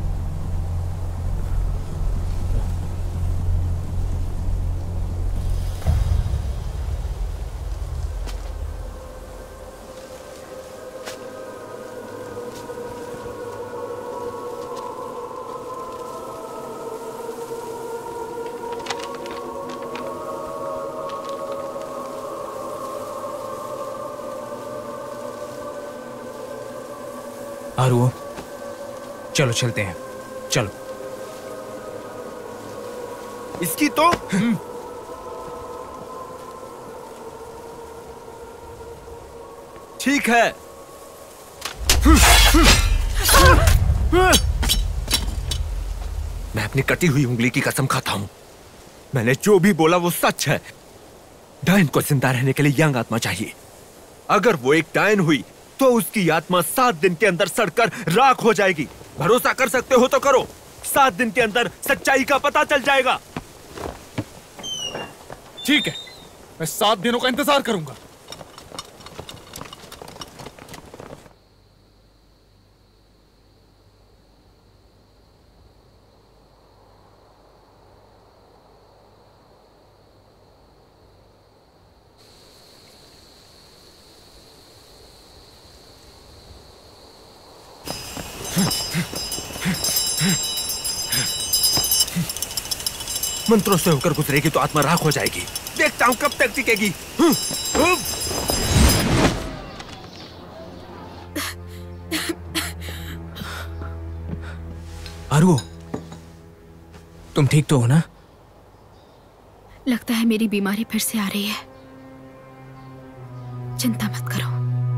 आरुओ, चलो चलते हैं, चलो। इसकी तो ठीक है। मैं अपनी कटी हुई उंगली की कसम खाता हूं। मैंने जो भी बोला वो सच है। डायन को जिंदा रहने के लिए यंग आत्मा चाहिए। अगर वो एक डायन हुई तो उसकी आत्मा 7 दिन के अंदर सड़कर राख हो जाएगी। भरोसा कर सकते हो तो करो। 7 दिन के अंदर सच्चाई का पता चल जाएगा। ठीक है, मैं 7 दिनों का इंतजार करूंगा। मंत्रों से होकर गुजरेगी तो आत्मा राख हो जाएगी। देखता हूं कब तक टिकेगी। आरुओ, तुम ठीक तो हो ना? लगता है मेरी बीमारी फिर से आ रही है। चिंता मत करो।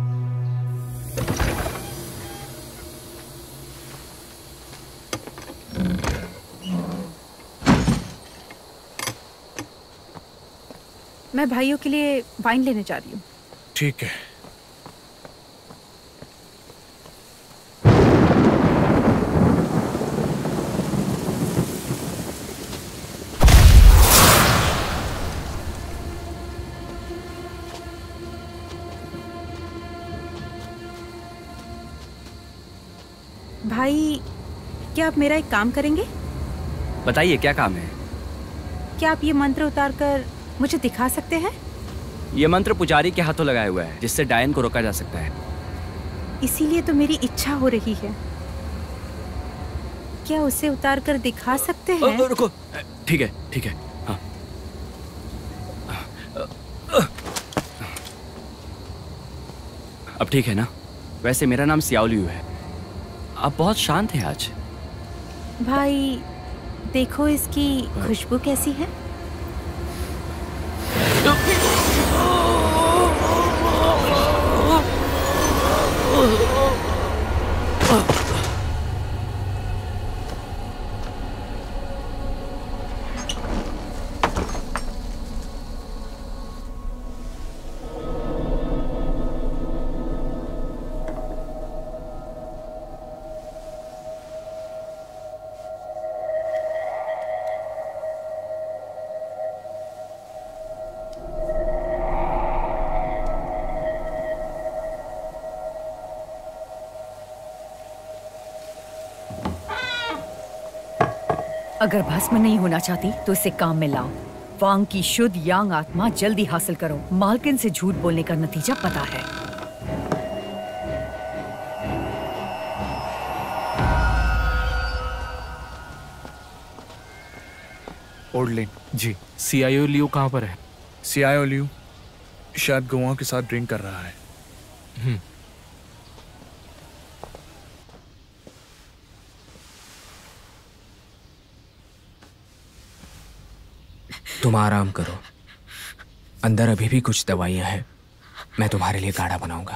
मैं भाइयों के लिए वाइन लेने जा रही हूँ। ठीक है। भाई, क्या आप मेरा एक काम करेंगे? बताइए क्या काम है? क्या आप ये मंत्र उतार कर मुझे दिखा सकते हैं? ये मंत्र पुजारी के हाथों लगाया हुआ है, जिससे डायन को रोका जा सकता है। इसीलिए तो मेरी इच्छा हो रही है। क्या उसे उतार कर दिखा सकते हैं? रुको, ठीक है, ठीक है। हाँ। अब ठीक है ना? वैसे मेरा नाम सियाओलियू है। आप बहुत शांत हैं आज। भाई देखो, इसकी खुशबू कैसी है? अगर भस्म नहीं होना चाहती तो इसे काम में लाओ। वांग की शुद्ध यांग आत्मा जल्दी हासिल करो। मालकिन से झूठ बोलने का नतीजा पता है। ओल्डलिन। जी। सियाओलियू कहाँ पर है? सियाओलियू शायद गवाह के साथ ड्रिंक कर रहा है। तुम आराम करो। अंदर अभी भी कुछ दवाइयां हैं, मैं तुम्हारे लिए काढ़ा बनाऊंगा।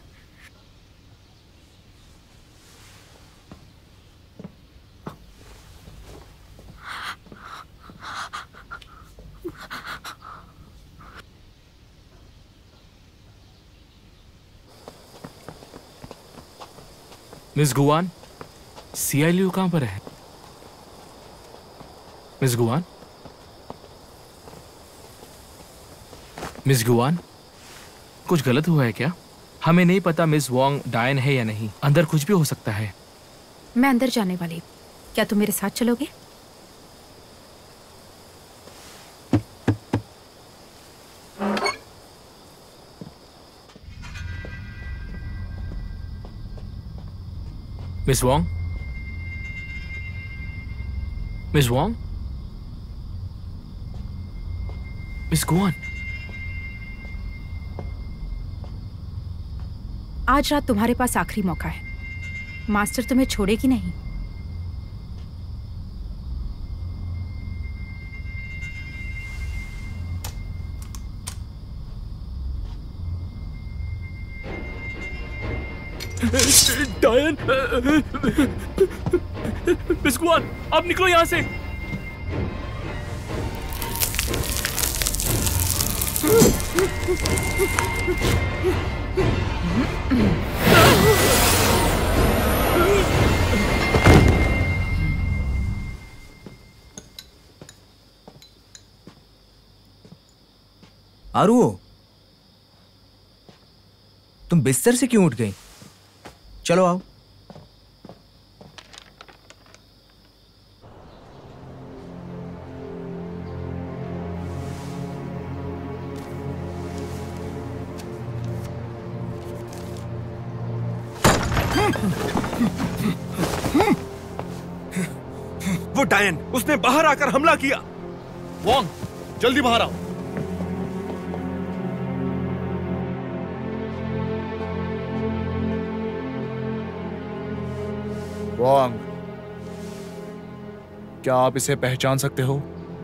मिस गुआन, सियाओलियू कहाँ पर है? Miss Guan? मिस गुआन, कुछ गलत हुआ है क्या? हमें नहीं पता मिस वोंग डायन है या नहीं। अंदर कुछ भी हो सकता है। मैं अंदर जाने वाली हूँ। क्या तुम मेरे साथ चलोगे? Miss Wong? Miss Wong? Miss Guan? आज रात तुम्हारे पास आखिरी मौका है। मास्टर तुम्हें छोड़ेगी नहीं। डायन! मिस गुआन, आप निकलो यहाँ से। आरू, तुम बिस्तर से क्यों उठ गई? चलो आओ। वो डायन, उसने बाहर आकर हमला किया। वोंग, जल्दी बाहर आओ। वोंग, क्या आप इसे पहचान सकते हो?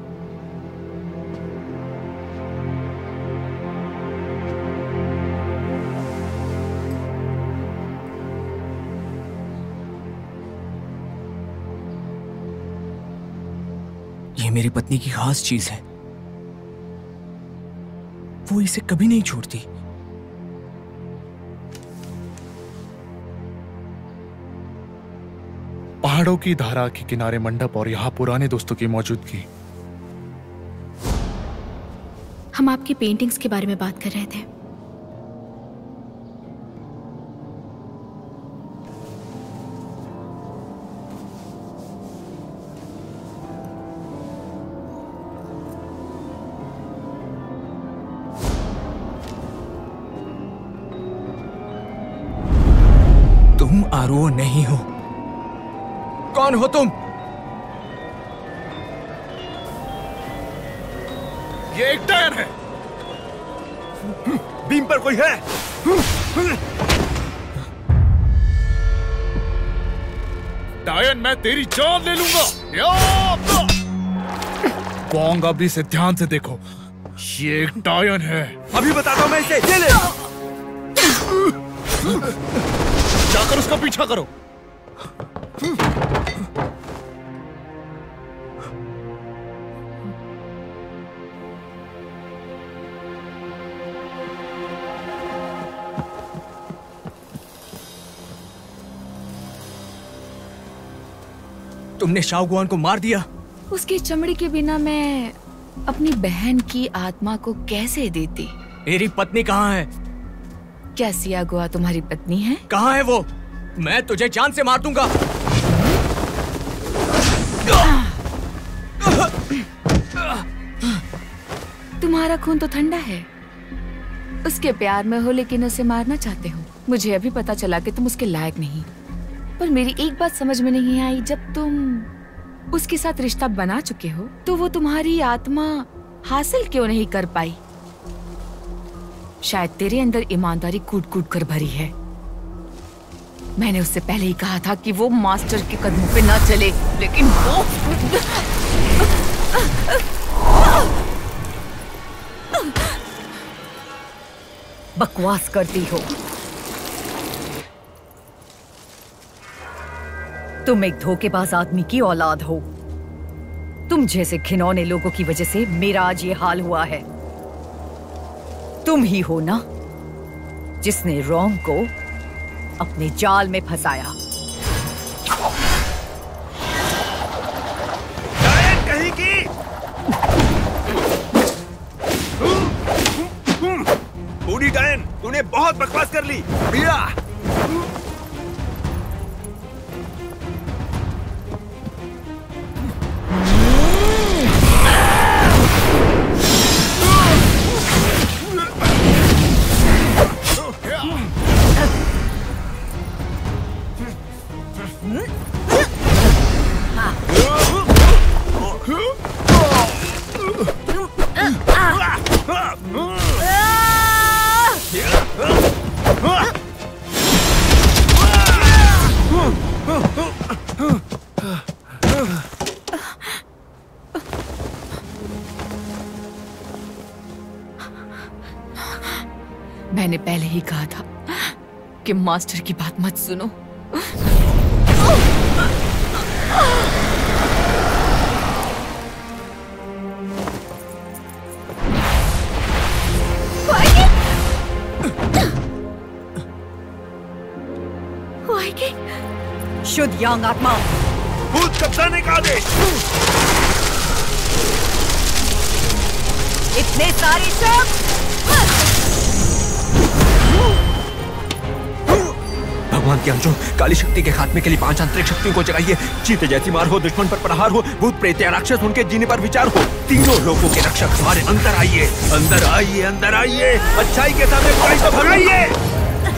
ये मेरी पत्नी की खास चीज है, वो इसे कभी नहीं छोड़ती। पहाड़ों की धारा के किनारे मंडप और यहाँ पुराने दोस्तों की मौजूदगी। हम आपकी पेंटिंग्स के बारे में बात कर रहे थे। आरुओ नहीं हो। कौन हो तुम? ये एक डायन है। बीम पर कोई है? डायन, मैं तेरी जान ले लूंगा। वोंग, अभी से ध्यान से देखो, ये एक डायन है। अभी बताता हूं मैं इसे। ये ले। जाकर उसका पीछा करो। तुमने शाओगुआन को मार दिया? उसकी चमड़ी के बिना मैं अपनी बहन की आत्मा को कैसे देती? मेरी पत्नी कहाँ है? क्या सियागुआ तुम्हारी पत्नी है? कहाँ है वो? मैं तुझे जान से मार दूंगा। तुम्हारा खून तो ठंडा है। उसके प्यार में हो लेकिन उसे मारना चाहते हो। मुझे अभी पता चला कि तुम उसके लायक नहीं। पर मेरी एक बात समझ में नहीं आई, जब तुम उसके साथ रिश्ता बना चुके हो तो वो तुम्हारी आत्मा हासिल क्यों नहीं कर पाई? शायद तेरे अंदर ईमानदारी कूट कूट कर भरी है। मैंने उससे पहले ही कहा था कि वो मास्टर के कदमों पे ना चले, लेकिन वो बकवास करती हो। तुम एक धोखेबाज आदमी की औलाद हो। तुम जैसे घिनौने लोगों की वजह से मेरा आज ये हाल हुआ है। तुम ही हो ना जिसने रोंग को अपने जाल में फंसाया। कहीं की बूढ़ी डायन, तूने बहुत बकवास कर ली। बिया मैंने पहले ही कहा था कि मास्टर की बात मत सुनो। शुद्ध यांग आत्मा, भूत कब्जाने का आदेश। इतने सारे शब्द। भगवान की अंशों, काली शक्ति के खात्मे के लिए 5 आंतरिक शक्तियों को जगाइए। चीते जैसी मार हो, दुश्मन पर प्रहार हो, भूत प्रेत या राक्षस उनके जीने पर विचार हो। तीनों लोगों के रक्षक हमारे अंदर आइए, अंदर आइए, अंदर आइए। अच्छाई के सामने बुराई को भगाइए।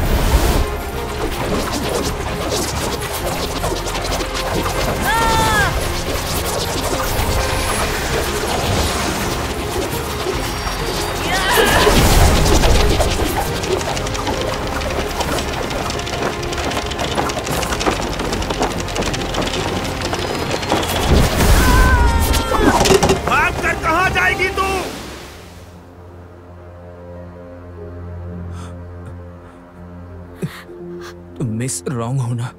मिस रॉन्ग होना।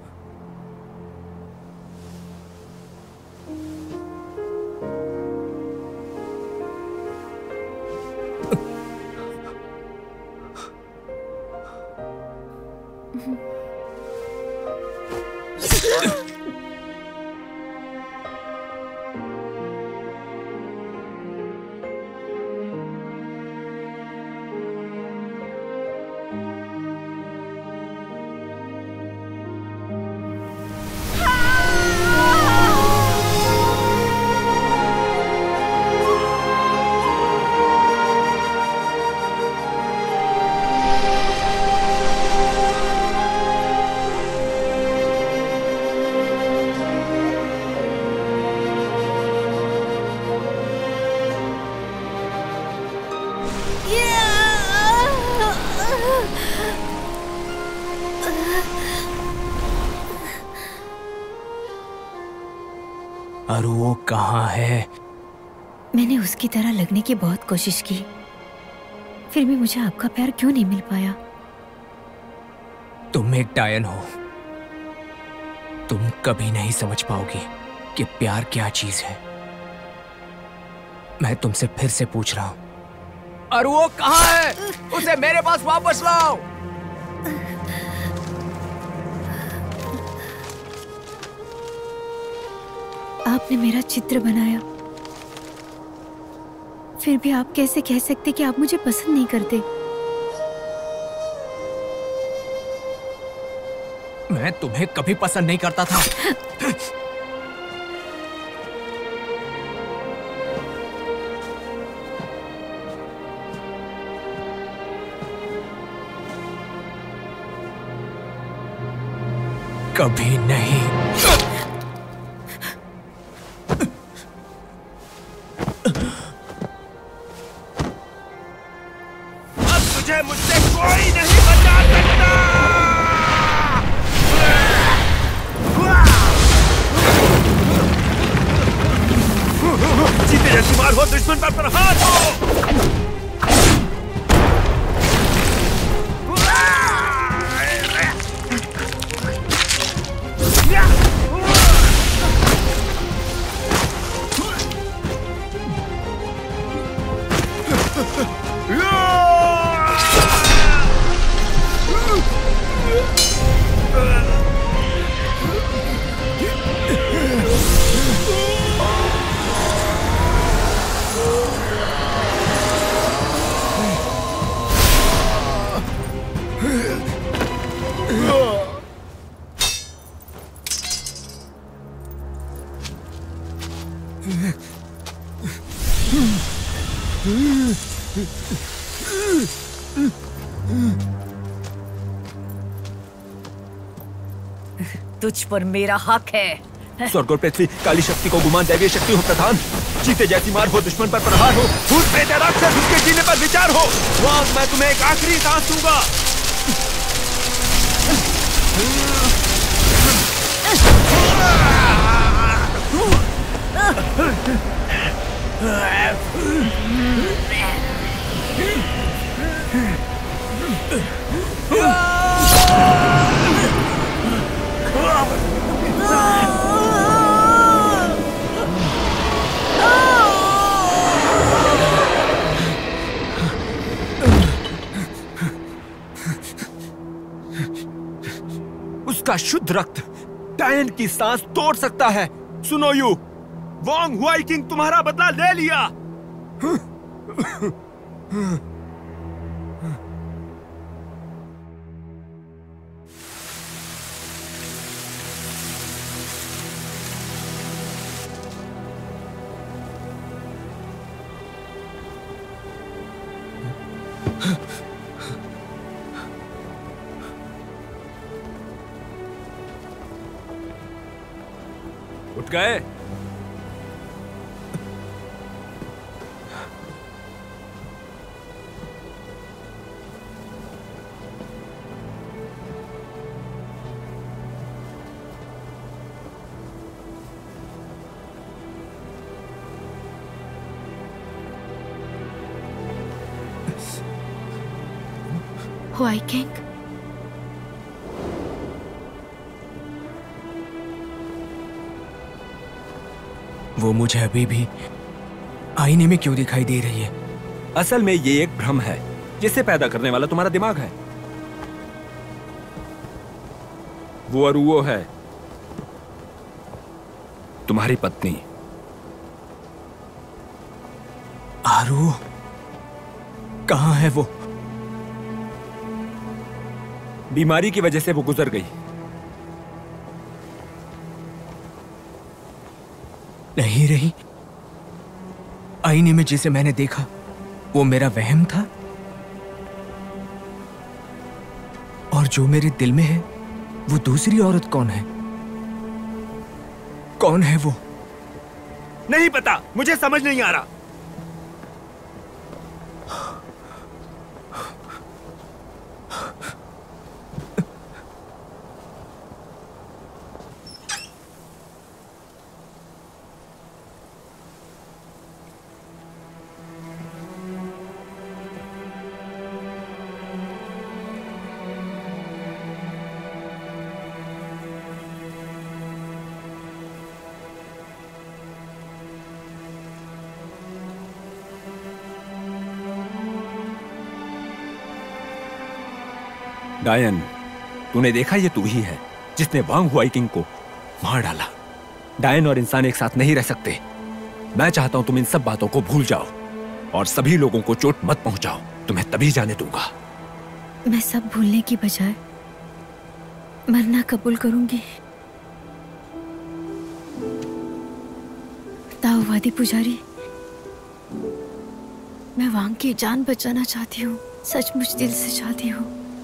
और वो कहाँ है? मैंने उसकी तरह लगने की बहुत कोशिश की, फिर भी मुझे आपका प्यार क्यों नहीं मिल पाया? तुम एक डायन हो। तुम कभी नहीं समझ पाओगी कि प्यार क्या चीज है। मैं तुमसे फिर से पूछ रहा हूं, और वो कहाँ है? उसे मेरे पास वापस लाओ। आपने मेरा चित्र बनाया, फिर भी आप कैसे कह सकते कि आप मुझे पसंद नहीं करते? मैं तुम्हें कभी पसंद नहीं करता था। कभी नहीं। अब तुझे मुझसे कोई नहीं बचा सकता। जीते जैसी मार हो, दुश्मन पर प्रहार हो। तुझ पर मेरा हक है। स्वर्ग और पृथ्वी, काली शक्ति को गुमान, दैवीय शक्ति हो प्रधान। जीते जैसी मार हो, दुश्मन पर प्रहार हो, भूत प्रेत राक्षस उसके जीने पर विचार हो। वांग, मैं तुम्हें एक आखिरी सांस दूंगा। उसका शुद्ध रक्त डायन की सांस तोड़ सकता है। सुनो यू, वांग हुआई किंग तुम्हारा बदला ले लिया। उठ गए? हुआई किंग, वो मुझे अभी भी आईने में क्यों दिखाई दे रही है? असल में ये एक भ्रम है जिसे पैदा करने वाला तुम्हारा दिमाग है। वो और वो है तुम्हारी पत्नी। आरू, कहाँ है वो? बीमारी की वजह से वो गुजर गई। नहीं रही। आईने में जिसे मैंने देखा वो मेरा वहम था, और जो मेरे दिल में है वो दूसरी औरत कौन है? कौन है वो? नहीं पता, मुझे समझ नहीं आ रहा। डायन, तूने देखा ये तू ही है जिसने वांग हुआई किंग को मार डाला। डायन और इंसान एक साथ नहीं रह सकते। मैं चाहता हूं तुम इन सब बातों को भूल जाओ और सभी लोगों को चोट मत पहुंचाओ। तुम्हें तभी जाने दूंगा। मैं सब भूलने की बजाय मरना कबूल करूंगी। ताओवादी पुजारी, मैं वांग की जान बचाना चाहती हूँ, सचमुच दिल से चाहती हूँ।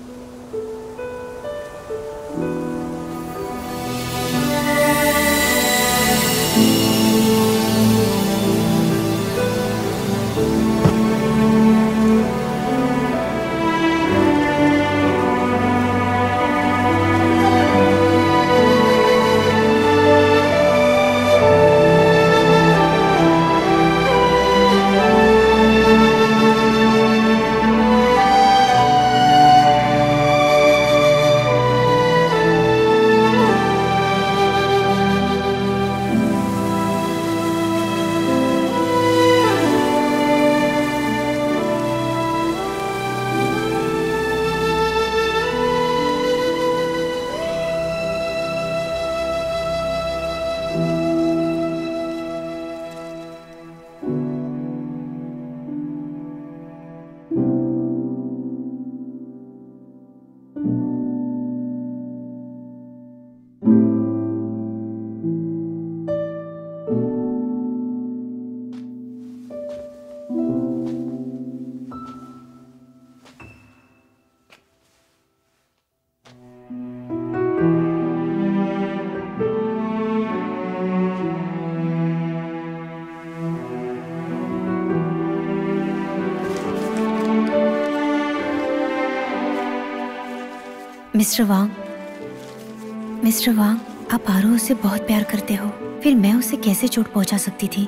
मिस्टर वांग, आप आरोह से बहुत प्यार करते हो, फिर मैं उसे कैसे चोट पहुंचा सकती थी?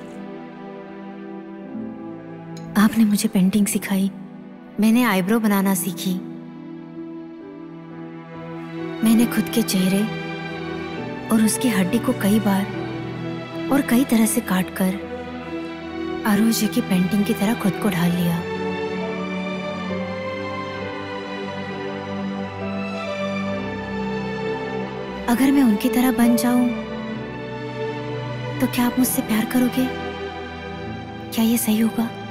आपने मुझे पेंटिंग सिखाई, मैंने आईब्रो बनाना सीखी, मैंने खुद के चेहरे और उसकी हड्डी को कई बार और कई तरह से काट कर आरोह जी की पेंटिंग की तरह खुद को ढाल लिया। अगर मैं उनकी तरह बन जाऊं तो क्या आप मुझसे प्यार करोगे? क्या ये सही होगा?